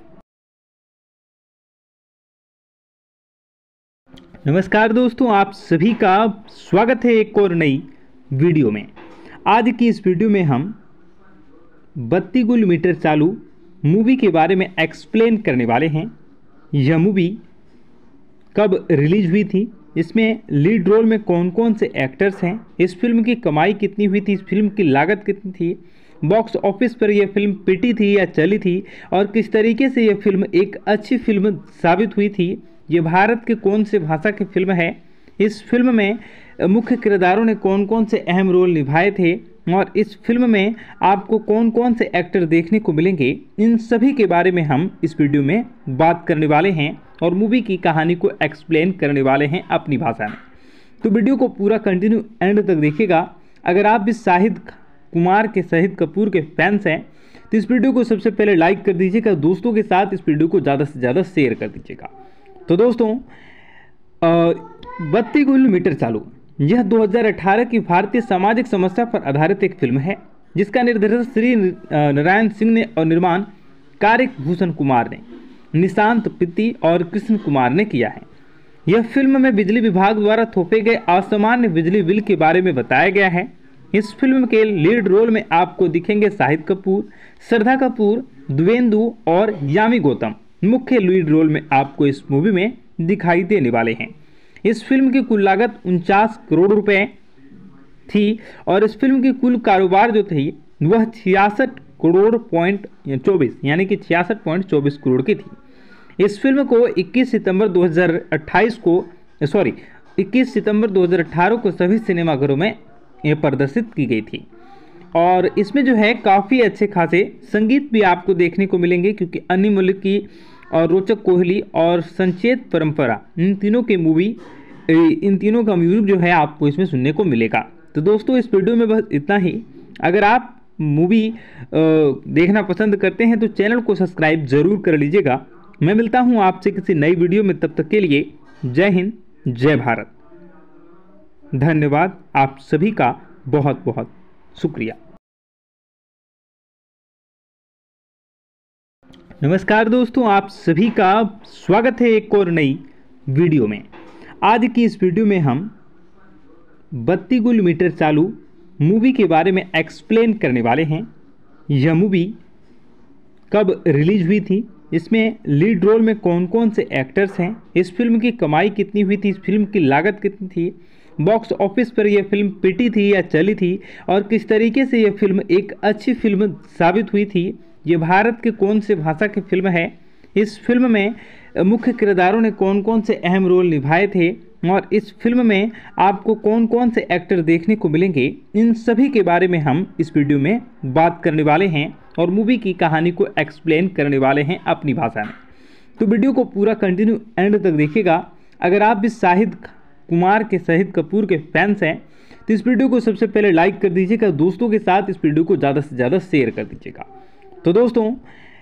नमस्कार दोस्तों, आप सभी का स्वागत है एक और नई वीडियो में। आज की इस वीडियो में हम 32 गुल मीटर चालू मूवी के बारे में एक्सप्लेन करने वाले हैं। यह मूवी कब रिलीज हुई थी, इसमें लीड रोल में कौन कौन से एक्टर्स हैं, इस फिल्म की कमाई कितनी हुई थी, इस फिल्म की लागत कितनी थी, बॉक्स ऑफिस पर यह फिल्म पिटी थी या चली थी, और किस तरीके से यह फिल्म एक अच्छी फिल्म साबित हुई थी, ये भारत के कौन से भाषा की फिल्म है, इस फिल्म में मुख्य किरदारों ने कौन कौन से अहम रोल निभाए थे, और इस फिल्म में आपको कौन कौन से एक्टर देखने को मिलेंगे, इन सभी के बारे में हम इस वीडियो में बात करने वाले हैं और मूवी की कहानी को एक्सप्लेन करने वाले हैं अपनी भाषा में। तो वीडियो को पूरा कंटिन्यू एंड तक देखिएगा। अगर आप भी शाहिद कपूर के फैंस हैं तो इस वीडियो को सबसे पहले लाइक कर दीजिएगा, दोस्तों के साथ इस वीडियो को ज़्यादा से ज़्यादा शेयर कर दीजिएगा। तो दोस्तों 32 गुल मीटर चालू यह 2018 की भारतीय सामाजिक समस्या पर आधारित एक फिल्म है, जिसका निर्देशन श्री नारायण सिंह ने और निर्माण कारिक भूषण कुमार ने, निशांत पित्ती और कृष्ण कुमार ने किया है। यह फिल्म में बिजली विभाग द्वारा थोपे गए असामान्य बिजली बिल के बारे में बताया गया है। इस फिल्म के लीड रोल में आपको दिखेंगे शाहिद कपूर, श्रद्धा कपूर, द्वेंदु और यामी गौतम मुख्य लीड रोल में आपको इस मूवी में दिखाई देने वाले हैं। इस फिल्म की कुल लागत 49 करोड़ रुपए थी और इस फिल्म की कुल कारोबार जो थी वह 66 करोड़ पॉइंट 24 यानी कि 66.24 करोड़ की थी। इस फिल्म को 21 सितंबर 2018 को सभी सिनेमाघरों में ये प्रदर्शित की गई थी। और इसमें जो है काफ़ी अच्छे खासे संगीत भी आपको देखने को मिलेंगे, क्योंकि अन्नी मलिक की और रोचक कोहली और संचेत परंपरा इन तीनों का म्यूजिक जो है आपको इसमें सुनने को मिलेगा। तो दोस्तों इस वीडियो में बस इतना ही। अगर आप मूवी देखना पसंद करते हैं तो चैनल को सब्सक्राइब जरूर कर लीजिएगा। मैं मिलता हूं आपसे किसी नई वीडियो में, तब तक के लिए जय हिंद जय भारत। धन्यवाद, आप सभी का बहुत बहुत शुक्रिया। नमस्कार दोस्तों, आप सभी का स्वागत है एक और नई वीडियो में। आज की इस वीडियो में हम 32 गुल मीटर चालू मूवी के बारे में एक्सप्लेन करने वाले हैं। यह मूवी कब रिलीज हुई थी, इसमें लीड रोल में कौन कौन से एक्टर्स हैं, इस फिल्म की कमाई कितनी हुई थी, इस फिल्म की लागत कितनी थी, बॉक्स ऑफिस पर यह फिल्म पिटी थी या चली थी, और किस तरीके से यह फिल्म एक अच्छी फिल्म साबित हुई थी, ये भारत के कौन से भाषा की फिल्म है, इस फिल्म में मुख्य किरदारों ने कौन कौन से अहम रोल निभाए थे, और इस फिल्म में आपको कौन कौन से एक्टर देखने को मिलेंगे, इन सभी के बारे में हम इस वीडियो में बात करने वाले हैं और मूवी की कहानी को एक्सप्लेन करने वाले हैं अपनी भाषा में। तो वीडियो को पूरा कंटिन्यू एंड तक देखिएगा। अगर आप भी शाहिद कपूर के फैंस हैं तो इस वीडियो को सबसे पहले लाइक कर दीजिएगा, दोस्तों के साथ इस वीडियो को ज़्यादा से ज़्यादा शेयर कर दीजिएगा। तो दोस्तों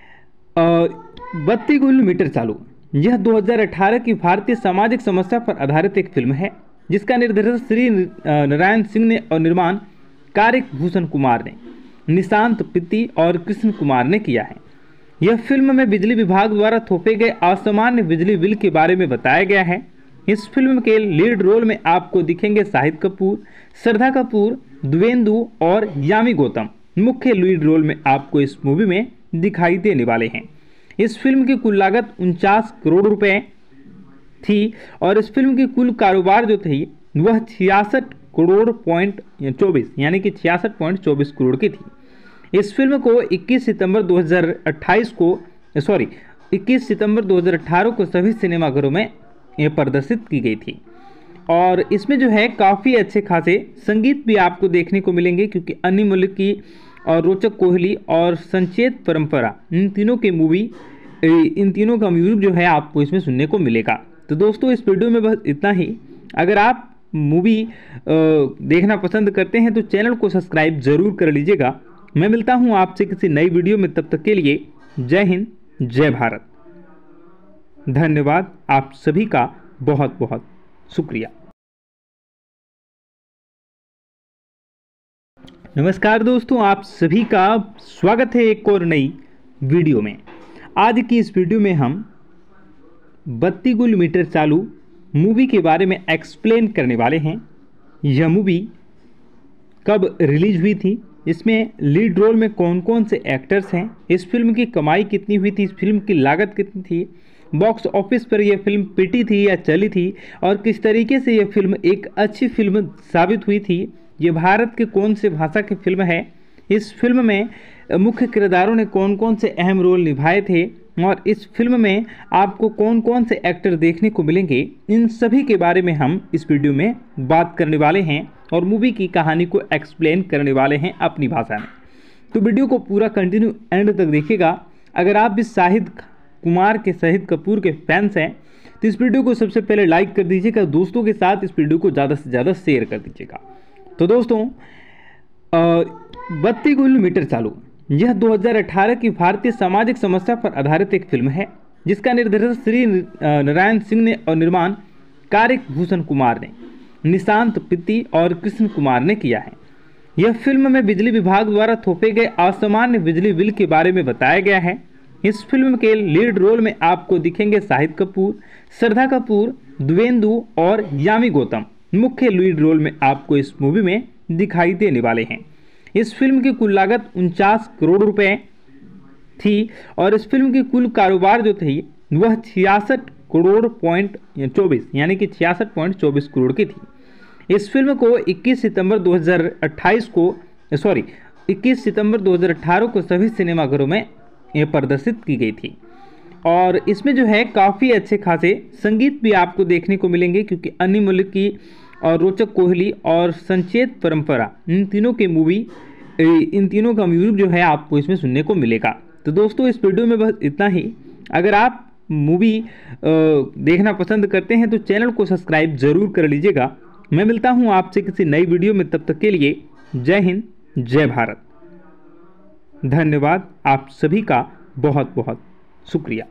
32 गुल मीटर चालू यह 2018 की भारतीय सामाजिक समस्या पर आधारित एक फिल्म है, जिसका निर्देशन श्री नारायण सिंह ने और निर्माण कारिक भूषण कुमार ने, निशांत पित्ती और कृष्ण कुमार ने किया है। यह फिल्म में बिजली विभाग द्वारा थोपे गए असामान्य बिजली बिल के बारे में बताया गया है। इस फिल्म के लीड रोल में आपको दिखेंगे शाहिद कपूर, श्रद्धा कपूर, द्वेंदु और यामी गौतम मुख्य लीड रोल में आपको इस मूवी में दिखाई देने वाले हैं। इस फिल्म की कुल लागत 49 करोड़ रुपए थी और इस फिल्म की कुल कारोबार जो थी वह 66 करोड़ पॉइंट 24 यानी कि 66.24 करोड़ की थी। इस फिल्म को 21 सितंबर 21 सितंबर 2018 को सभी सिनेमाघरों में ये प्रदर्शित की गई थी। और इसमें जो है काफ़ी अच्छे खासे संगीत भी आपको देखने को मिलेंगे, क्योंकि अन्नी मलिक की और रोचक कोहली और संचेत परंपरा इन तीनों का म्यूजिक जो है आपको इसमें सुनने को मिलेगा। तो दोस्तों इस वीडियो में बस इतना ही। अगर आप मूवी देखना पसंद करते हैं तो चैनल को सब्सक्राइब ज़रूर कर लीजिएगा। मैं मिलता हूं आपसे किसी नई वीडियो में, तब तक के लिए जय हिंद जय भारत। धन्यवाद, आप सभी का बहुत बहुत शुक्रिया। नमस्कार दोस्तों, आप सभी का स्वागत है एक और नई वीडियो में। आज की इस वीडियो में हम 32 गुल मीटर चालू मूवी के बारे में एक्सप्लेन करने वाले हैं। यह मूवी कब रिलीज हुई थी, इसमें लीड रोल में कौन कौन से एक्टर्स हैं, इस फिल्म की कमाई कितनी हुई थी, इस फिल्म की लागत कितनी थी, बॉक्स ऑफिस पर यह फिल्म पिटी थी या चली थी, और किस तरीके से यह फिल्म एक अच्छी फिल्म साबित हुई थी, ये भारत के कौन से भाषा की फिल्म है, इस फिल्म में मुख्य किरदारों ने कौन कौन से अहम रोल निभाए थे, और इस फिल्म में आपको कौन कौन से एक्टर देखने को मिलेंगे, इन सभी के बारे में हम इस वीडियो में बात करने वाले हैं और मूवी की कहानी को एक्सप्लेन करने वाले हैं अपनी भाषा में। तो वीडियो को पूरा कंटिन्यू एंड तक देखिएगा। अगर आप भी शाहिद कपूर के फैंस हैं तो इस वीडियो को सबसे पहले लाइक कर दीजिएगा, दोस्तों के साथ इस वीडियो को ज़्यादा से ज़्यादा शेयर कर दीजिएगा। तो दोस्तों 32 गुल मीटर चालू यह 2018 की भारतीय सामाजिक समस्या पर आधारित एक फिल्म है, जिसका निर्देशन श्री नारायण सिंह ने और निर्माण कारिक भूषण कुमार ने, निशांत पित्ती और कृष्ण कुमार ने किया है। यह फिल्म में बिजली विभाग द्वारा थोपे गए असामान्य बिजली बिल के बारे में बताया गया है। इस फिल्म के लीड रोल में आपको दिखेंगे शाहिद कपूर, श्रद्धा कपूर, द्वेंदु और यामी गौतम मुख्य लीड रोल में आपको इस मूवी में दिखाई देने वाले हैं। इस फिल्म की कुल लागत 49 करोड़ रुपए थी और इस फिल्म की कुल कारोबार जो थी वह 66 करोड़ पॉइंट 24 यानी कि 66.24 करोड़ की थी। इस फिल्म को 21 सितंबर 2018 को सभी सिनेमाघरों में प्रदर्शित की गई थी। और इसमें जो है काफ़ी अच्छे खासे संगीत भी आपको देखने को मिलेंगे, क्योंकि अन्नी मलिक की और रोचक कोहली और संचेत परंपरा इन तीनों का म्यूजिक जो है आपको इसमें सुनने को मिलेगा। तो दोस्तों इस वीडियो में बस इतना ही। अगर आप मूवी देखना पसंद करते हैं तो चैनल को सब्सक्राइब ज़रूर कर लीजिएगा। मैं मिलता हूं आपसे किसी नई वीडियो में, तब तक के लिए जय हिंद जय भारत। धन्यवाद, आप सभी का बहुत बहुत शुक्रिया।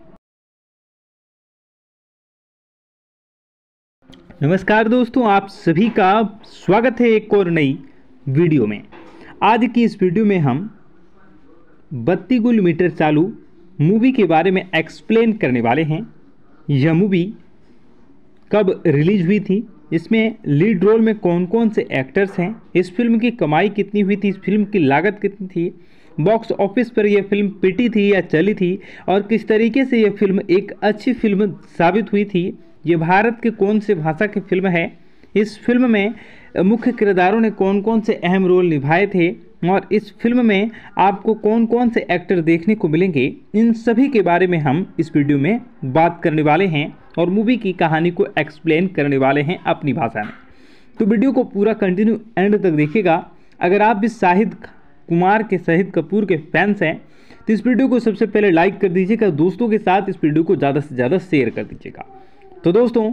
नमस्कार दोस्तों, आप सभी का स्वागत है एक और नई वीडियो में। आज की इस वीडियो में हम 32 गुल मीटर चालू मूवी के बारे में एक्सप्लेन करने वाले हैं। यह मूवी कब रिलीज हुई थी, इसमें लीड रोल में कौन कौन से एक्टर्स हैं, इस फिल्म की कमाई कितनी हुई थी, इस फिल्म की लागत कितनी थी, बॉक्स ऑफिस पर यह फिल्म पिटी थी या चली थी, और किस तरीके से यह फिल्म एक अच्छी फिल्म साबित हुई थी, ये भारत के कौन से भाषा की फिल्म है, इस फिल्म में मुख्य किरदारों ने कौन कौन से अहम रोल निभाए थे, और इस फिल्म में आपको कौन कौन से एक्टर देखने को मिलेंगे, इन सभी के बारे में हम इस वीडियो में बात करने वाले हैं और मूवी की कहानी को एक्सप्लेन करने वाले हैं अपनी भाषा में। तो वीडियो को पूरा कंटिन्यू एंड तक देखिएगा। अगर आप भी शाहिद कपूर के फैंस हैं तो इस वीडियो को सबसे पहले लाइक कर दीजिएगा, दोस्तों के साथ इस वीडियो को ज़्यादा से ज़्यादा शेयर कर दीजिएगा। तो दोस्तों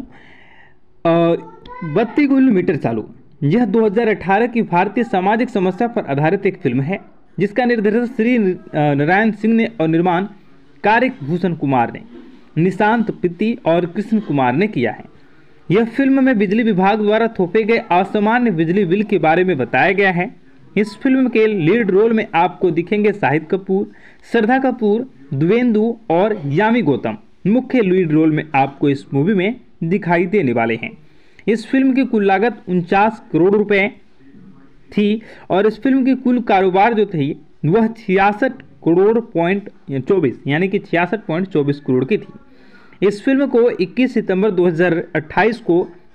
32 गुल मीटर चालू यह 2018 की भारतीय सामाजिक समस्या पर आधारित एक फिल्म है, जिसका निर्देशन श्री नारायण सिंह ने और निर्माण कारिक भूषण कुमार ने, निशांत पित्ती और कृष्ण कुमार ने किया है। यह फिल्म में बिजली विभाग द्वारा थोपे गए असामान्य बिजली बिल के बारे में बताया गया है। इस फिल्म के लीड रोल में आपको दिखेंगे शाहिद कपूर, श्रद्धा कपूर, द्वेंदु और यामी गौतम मुख्य लीड रोल में आपको इस मूवी में दिखाई देने वाले हैं। इस फिल्म की कुल लागत 49 करोड़ रुपए थी और इस फिल्म की कुल कारोबार जो थी वह 66 करोड़ पॉइंट 24 यानी कि 66.24 करोड़ की थी। इस फिल्म को 21 सितंबर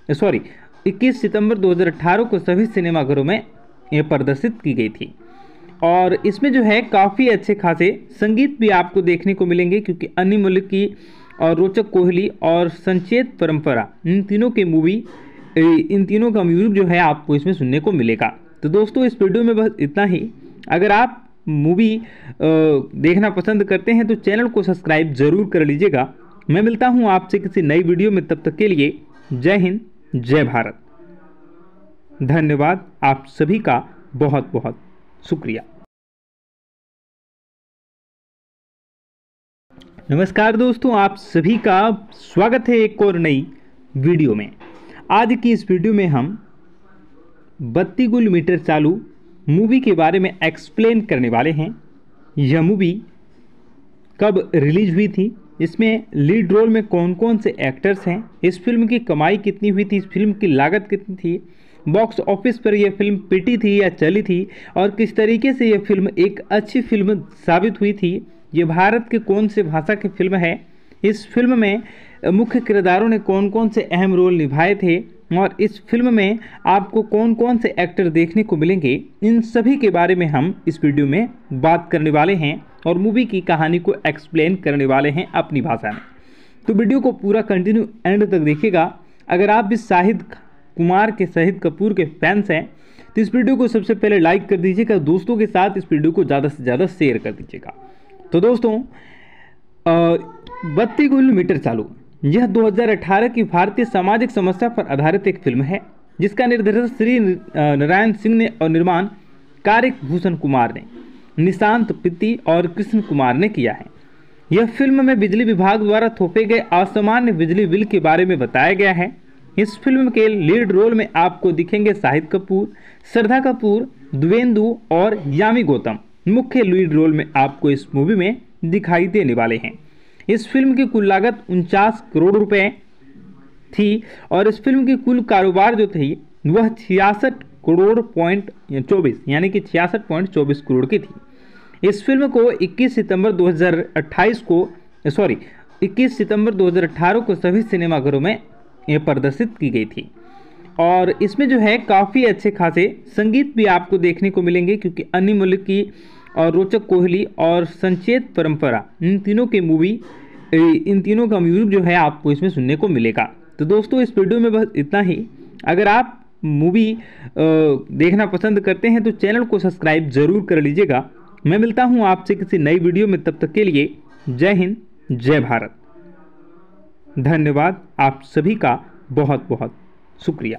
2018 को सभी सिनेमाघरों में प्रदर्शित की गई थी। और इसमें जो है काफ़ी अच्छे खासे संगीत भी आपको देखने को मिलेंगे, क्योंकि अन्य मुल्क की और रोचक कोहली और संचेत परंपरा इन तीनों का म्यूजिक जो है आपको इसमें सुनने को मिलेगा। तो दोस्तों इस वीडियो में बस इतना ही। अगर आप मूवी देखना पसंद करते हैं तो चैनल को सब्सक्राइब जरूर कर लीजिएगा। मैं मिलता हूं आपसे किसी नई वीडियो में, तब तक के लिए जय हिंद जय भारत। धन्यवाद, आप सभी का बहुत बहुत शुक्रिया। नमस्कार दोस्तों, आप सभी का स्वागत है एक और नई वीडियो में। आज की इस वीडियो में हम 32 गुल मीटर चालू मूवी के बारे में एक्सप्लेन करने वाले हैं। यह मूवी कब रिलीज हुई थी, इसमें लीड रोल में कौन कौन से एक्टर्स हैं, इस फिल्म की कमाई कितनी हुई थी, इस फिल्म की लागत कितनी थी, बॉक्स ऑफिस पर यह फिल्म पिटी थी या चली थी, और किस तरीके से यह फिल्म एक अच्छी फिल्म साबित हुई थी, ये भारत के कौन से भाषा की फिल्म है, इस फिल्म में मुख्य किरदारों ने कौन कौन से अहम रोल निभाए थे, और इस फिल्म में आपको कौन कौन से एक्टर देखने को मिलेंगे, इन सभी के बारे में हम इस वीडियो में बात करने वाले हैं और मूवी की कहानी को एक्सप्लेन करने वाले हैं अपनी भाषा में। तो वीडियो को पूरा कंटिन्यू एंड तक देखिएगा। अगर आप भी शाहिद कपूर के फैंस हैं तो इस वीडियो को सबसे पहले लाइक कर दीजिएगा, दोस्तों के साथ इस वीडियो को ज़्यादा से ज़्यादा शेयर कर दीजिएगा। तो दोस्तों 32 गुल मीटर चालू यह 2018 की भारतीय सामाजिक समस्या पर आधारित एक फिल्म है, जिसका निर्देशन श्री नारायण सिंह ने और निर्माण कारिक भूषण कुमार ने, निशांत पित्ती और कृष्ण कुमार ने किया है। यह फिल्म में बिजली विभाग द्वारा थोपे गए असामान्य बिजली बिल के बारे में बताया गया है। इस फिल्म के लीड रोल में आपको दिखेंगे शाहिद कपूर, श्रद्धा कपूर, द्वेंदु और यामी गौतम मुख्य लीड रोल में आपको इस मूवी में दिखाई देने वाले हैं। इस फिल्म की कुल लागत 49 करोड़ रुपए थी और इस फिल्म की कुल कारोबार जो थी वह 66 करोड़ पॉइंट 24 यानी कि 66.24 करोड़ की थी। इस फिल्म को 21 सितंबर 2018 को सभी सिनेमाघरों में प्रदर्शित की गई थी। और इसमें जो है काफ़ी अच्छे खासे संगीत भी आपको देखने को मिलेंगे, क्योंकि अन्य मुल्क की और रोचक कोहली और संचेत परंपरा इन तीनों का म्यूजिक जो है आपको इसमें सुनने को मिलेगा। तो दोस्तों इस वीडियो में बस इतना ही। अगर आप मूवी देखना पसंद करते हैं तो चैनल को सब्सक्राइब जरूर कर लीजिएगा। मैं मिलता हूं आपसे किसी नई वीडियो में, तब तक के लिए जय हिंद जय भारत। धन्यवाद, आप सभी का बहुत बहुत शुक्रिया।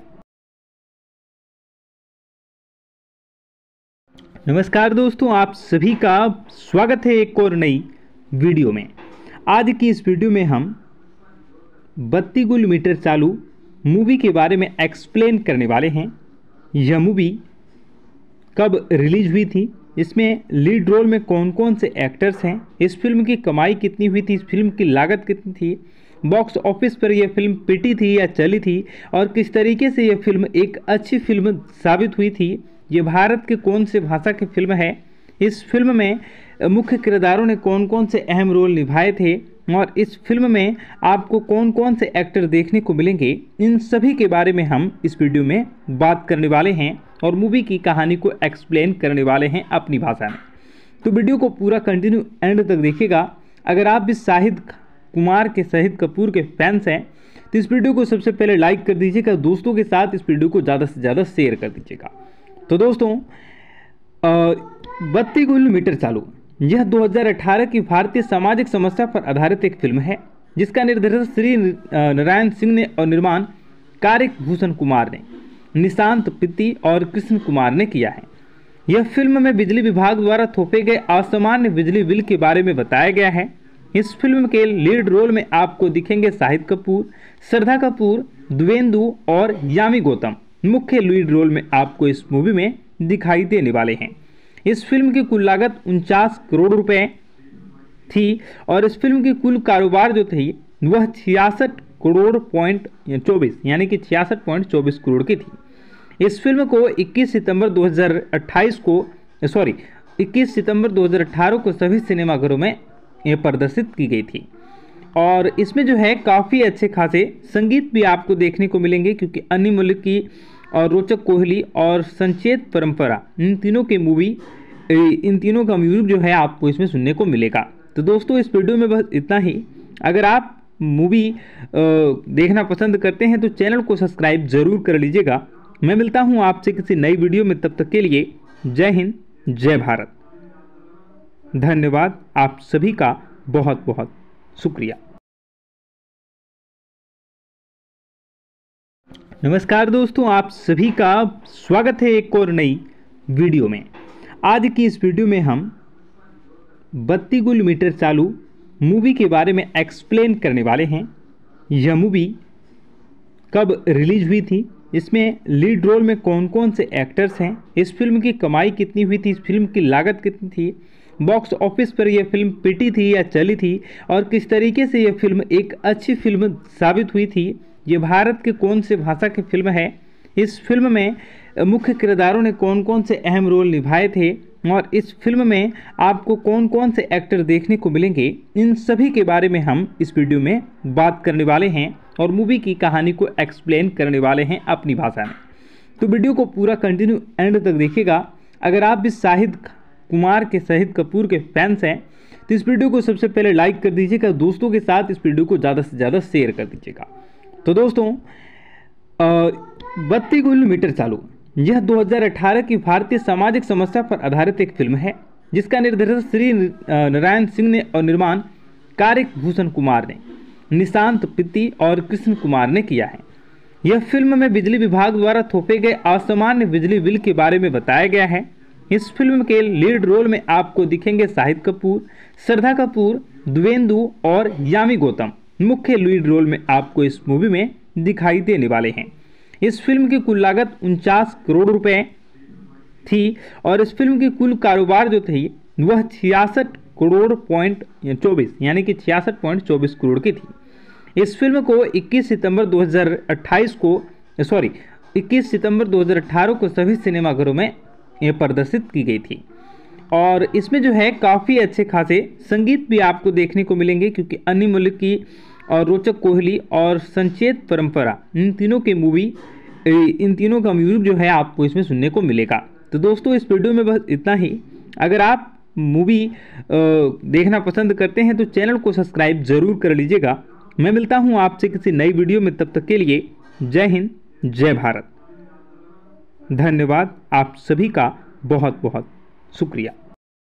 नमस्कार दोस्तों, आप सभी का स्वागत है एक और नई वीडियो में। आज की इस वीडियो में हम 32 गुल मीटर चालू मूवी के बारे में एक्सप्लेन करने वाले हैं। यह मूवी कब रिलीज हुई थी, इसमें लीड रोल में कौन कौन से एक्टर्स हैं, इस फिल्म की कमाई कितनी हुई थी, इस फिल्म की लागत कितनी थी, बॉक्स ऑफिस पर यह फिल्म पिटी थी या चली थी, और किस तरीके से यह फिल्म एक अच्छी फिल्म साबित हुई थी, ये भारत के कौन से भाषा की फिल्म है, इस फिल्म में मुख्य किरदारों ने कौन कौन से अहम रोल निभाए थे, और इस फिल्म में आपको कौन कौन से एक्टर देखने को मिलेंगे, इन सभी के बारे में हम इस वीडियो में बात करने वाले हैं और मूवी की कहानी को एक्सप्लेन करने वाले हैं अपनी भाषा में। तो वीडियो को पूरा कंटिन्यू एंड तक देखिएगा। अगर आप भी शाहिद कपूर के फैंस हैं तो इस वीडियो को सबसे पहले लाइक कर दीजिएगा, दोस्तों के साथ इस वीडियो को ज़्यादा से ज़्यादा शेयर कर दीजिएगा। तो दोस्तों 32 गुल मीटर चालू यह 2018 की भारतीय सामाजिक समस्या पर आधारित एक फिल्म है, जिसका निर्देशन श्री नारायण सिंह ने और निर्माण कारिक भूषण कुमार ने, निशांत पित्ती और कृष्ण कुमार ने किया है। यह फिल्म में बिजली विभाग द्वारा थोपे गए असामान्य बिजली बिल के बारे में बताया गया है। इस फिल्म के लीड रोल में आपको दिखेंगे शाहिद कपूर, श्रद्धा कपूर, द्वेंदु और यामी गौतम मुख्य लीड रोल में आपको इस मूवी में दिखाई देने वाले हैं। इस फिल्म की कुल लागत 49 करोड़ रुपए थी और इस फिल्म की कुल कारोबार जो थी वह 66 करोड़ पॉइंट 24 यानी कि 66.24 करोड़ की थी। इस फिल्म को 21 सितंबर 2018 को सभी सिनेमाघरों में प्रदर्शित की गई थी। और इसमें जो है काफ़ी अच्छे खासे संगीत भी आपको देखने को मिलेंगे, क्योंकि अन्य मुल्क की और रोचक कोहली और संचेत परंपरा इन इन तीनों का म्यूजिक जो है आपको इसमें सुनने को मिलेगा। तो दोस्तों इस वीडियो में बस इतना ही। अगर आप मूवी देखना पसंद करते हैं तो चैनल को सब्सक्राइब जरूर कर लीजिएगा। मैं मिलता हूं आपसे किसी नई वीडियो में, तब तक के लिए जय हिंद जय भारत। धन्यवाद, आप सभी का बहुत बहुत शुक्रिया। नमस्कार दोस्तों, आप सभी का स्वागत है एक और नई वीडियो में। आज की इस वीडियो में हम 32 गुल मीटर चालू मूवी के बारे में एक्सप्लेन करने वाले हैं। यह मूवी कब रिलीज हुई थी, इसमें लीड रोल में कौन कौन से एक्टर्स हैं, इस फिल्म की कमाई कितनी हुई थी, इस फिल्म की लागत कितनी थी, बॉक्स ऑफिस पर यह फिल्म पिटी थी या चली थी, और किस तरीके से यह फिल्म एक अच्छी फिल्म साबित हुई थी। ये भारत के कौन से भाषा की फिल्म है, इस फिल्म में मुख्य किरदारों ने कौन कौन से अहम रोल निभाए थे, और इस फिल्म में आपको कौन कौन से एक्टर देखने को मिलेंगे, इन सभी के बारे में हम इस वीडियो में बात करने वाले हैं और मूवी की कहानी को एक्सप्लेन करने वाले हैं अपनी भाषा में। तो वीडियो को पूरा कंटिन्यू एंड तक देखिएगा। अगर आप भी शाहिद कपूर के फैंस हैं तो इस वीडियो को सबसे पहले लाइक कर दीजिएगा, दोस्तों के साथ इस वीडियो को ज़्यादा से ज़्यादा शेयर कर दीजिएगा। तो दोस्तों 32 गुल मीटर चालू यह 2018 की भारतीय सामाजिक समस्या पर आधारित एक फिल्म है, जिसका निर्देशन श्री नारायण सिंह ने और निर्माण कारिक भूषण कुमार ने, निशांत पित्ती और कृष्ण कुमार ने किया है। यह फिल्म में बिजली विभाग द्वारा थोपे गए असामान्य बिजली बिल के बारे में बताया गया है। इस फिल्म के लीड रोल में आपको दिखेंगे शाहिद कपूर, श्रद्धा कपूर, द्विवेंदु और यामी गौतम मुख्य लीड रोल में आपको इस मूवी में दिखाई देने वाले हैं। इस फिल्म की कुल लागत 49 करोड़ रुपए थी और इस फिल्म की कुल कारोबार जो थी वह 66.24 यानी कि 66.24 करोड़ की थी। इस फिल्म को 21 सितंबर 2018 को सभी सिनेमाघरों में प्रदर्शित की गई थी। और इसमें जो है काफ़ी अच्छे खासे संगीत भी आपको देखने को मिलेंगे, क्योंकि अन्य मलिक की और रोचक कोहली और संचेत परंपरा इन तीनों का म्यूजिक जो है आपको इसमें सुनने को मिलेगा। तो दोस्तों इस वीडियो में बस इतना ही। अगर आप मूवी देखना पसंद करते हैं तो चैनल को सब्सक्राइब जरूर कर लीजिएगा। मैं मिलता हूं आपसे किसी नई वीडियो में, तब तक के लिए जय हिंद जय भारत। धन्यवाद, आप सभी का बहुत बहुत शुक्रिया।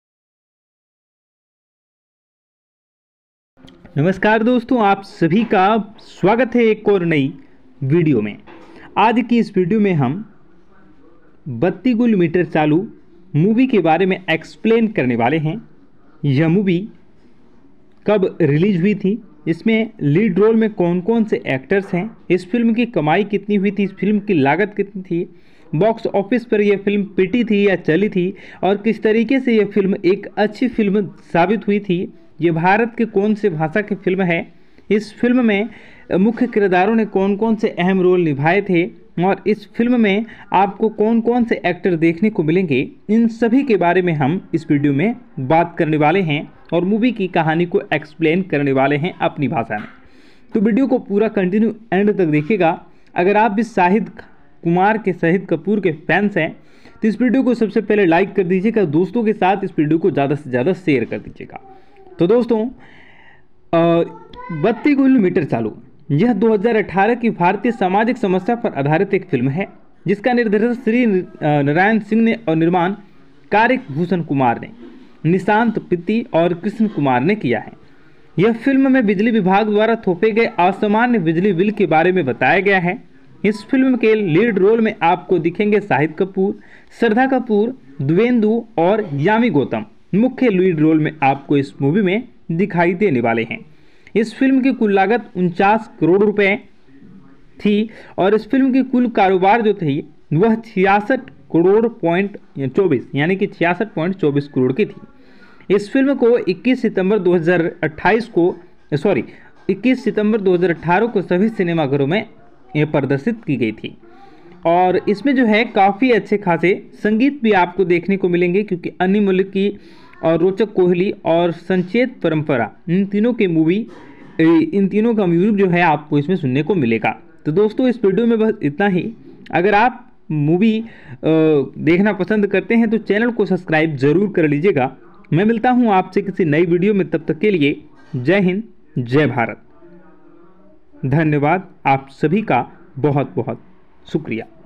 नमस्कार दोस्तों, आप सभी का स्वागत है एक और नई वीडियो में। आज की इस वीडियो में हम 32 गुल मीटर चालू मूवी के बारे में एक्सप्लेन करने वाले हैं। यह मूवी कब रिलीज हुई थी, इसमें लीड रोल में कौन कौन से एक्टर्स हैं, इस फिल्म की कमाई कितनी हुई थी, इस फिल्म की लागत कितनी थी, बॉक्स ऑफिस पर यह फिल्म पिटी थी या चली थी, और किस तरीके से यह फिल्म एक अच्छी फिल्म साबित हुई थी। ये भारत के कौन से भाषा की फिल्म है, इस फिल्म में मुख्य किरदारों ने कौन कौन से अहम रोल निभाए थे, और इस फिल्म में आपको कौन कौन से एक्टर देखने को मिलेंगे, इन सभी के बारे में हम इस वीडियो में बात करने वाले हैं और मूवी की कहानी को एक्सप्लेन करने वाले हैं अपनी भाषा में। तो वीडियो को पूरा कंटिन्यू एंड तक देखिएगा। अगर आप भी शाहिद कपूर के फैंस हैं तो इस वीडियो को सबसे पहले लाइक कर दीजिएगा, दोस्तों के साथ इस वीडियो को ज़्यादा से ज़्यादा शेयर कर दीजिएगा। तो दोस्तों 32 गुल मीटर चालू यह 2018 की भारतीय सामाजिक समस्या पर आधारित एक फिल्म है, जिसका निर्देशन श्री नारायण सिंह ने और निर्माण कारिक भूषण कुमार ने, निशांत पित्ती और कृष्ण कुमार ने किया है। यह फिल्म में बिजली विभाग द्वारा थोपे गए असामान्य बिजली बिल के बारे में बताया गया है। इस फिल्म के लीड रोल में आपको दिखेंगे शाहिद कपूर, श्रद्धा कपूर, द्विवेंदु और यामी गौतम मुख्य लीड रोल में आपको इस मूवी में दिखाई देने वाले हैं। इस फिल्म की कुल लागत 49 करोड़ रुपए थी और इस फिल्म की कुल कारोबार जो थी वह 66.24 यानी कि 66.24 करोड़ की थी। इस फिल्म को 21 सितंबर 2018 को सभी सिनेमाघरों में प्रदर्शित की गई थी। और इसमें जो है काफ़ी अच्छे खासे संगीत भी आपको देखने को मिलेंगे, क्योंकि अन्य मलिक की और रोचक कोहली और संचेत परंपरा इन तीनों का म्यूजिक जो है आपको इसमें सुनने को मिलेगा। तो दोस्तों इस वीडियो में बस इतना ही। अगर आप मूवी देखना पसंद करते हैं तो चैनल को सब्सक्राइब जरूर कर लीजिएगा। मैं मिलता हूं आपसे किसी नई वीडियो में, तब तक के लिए जय हिंद, जय भारत। धन्यवाद, आप सभी का बहुत बहुत शुक्रिया।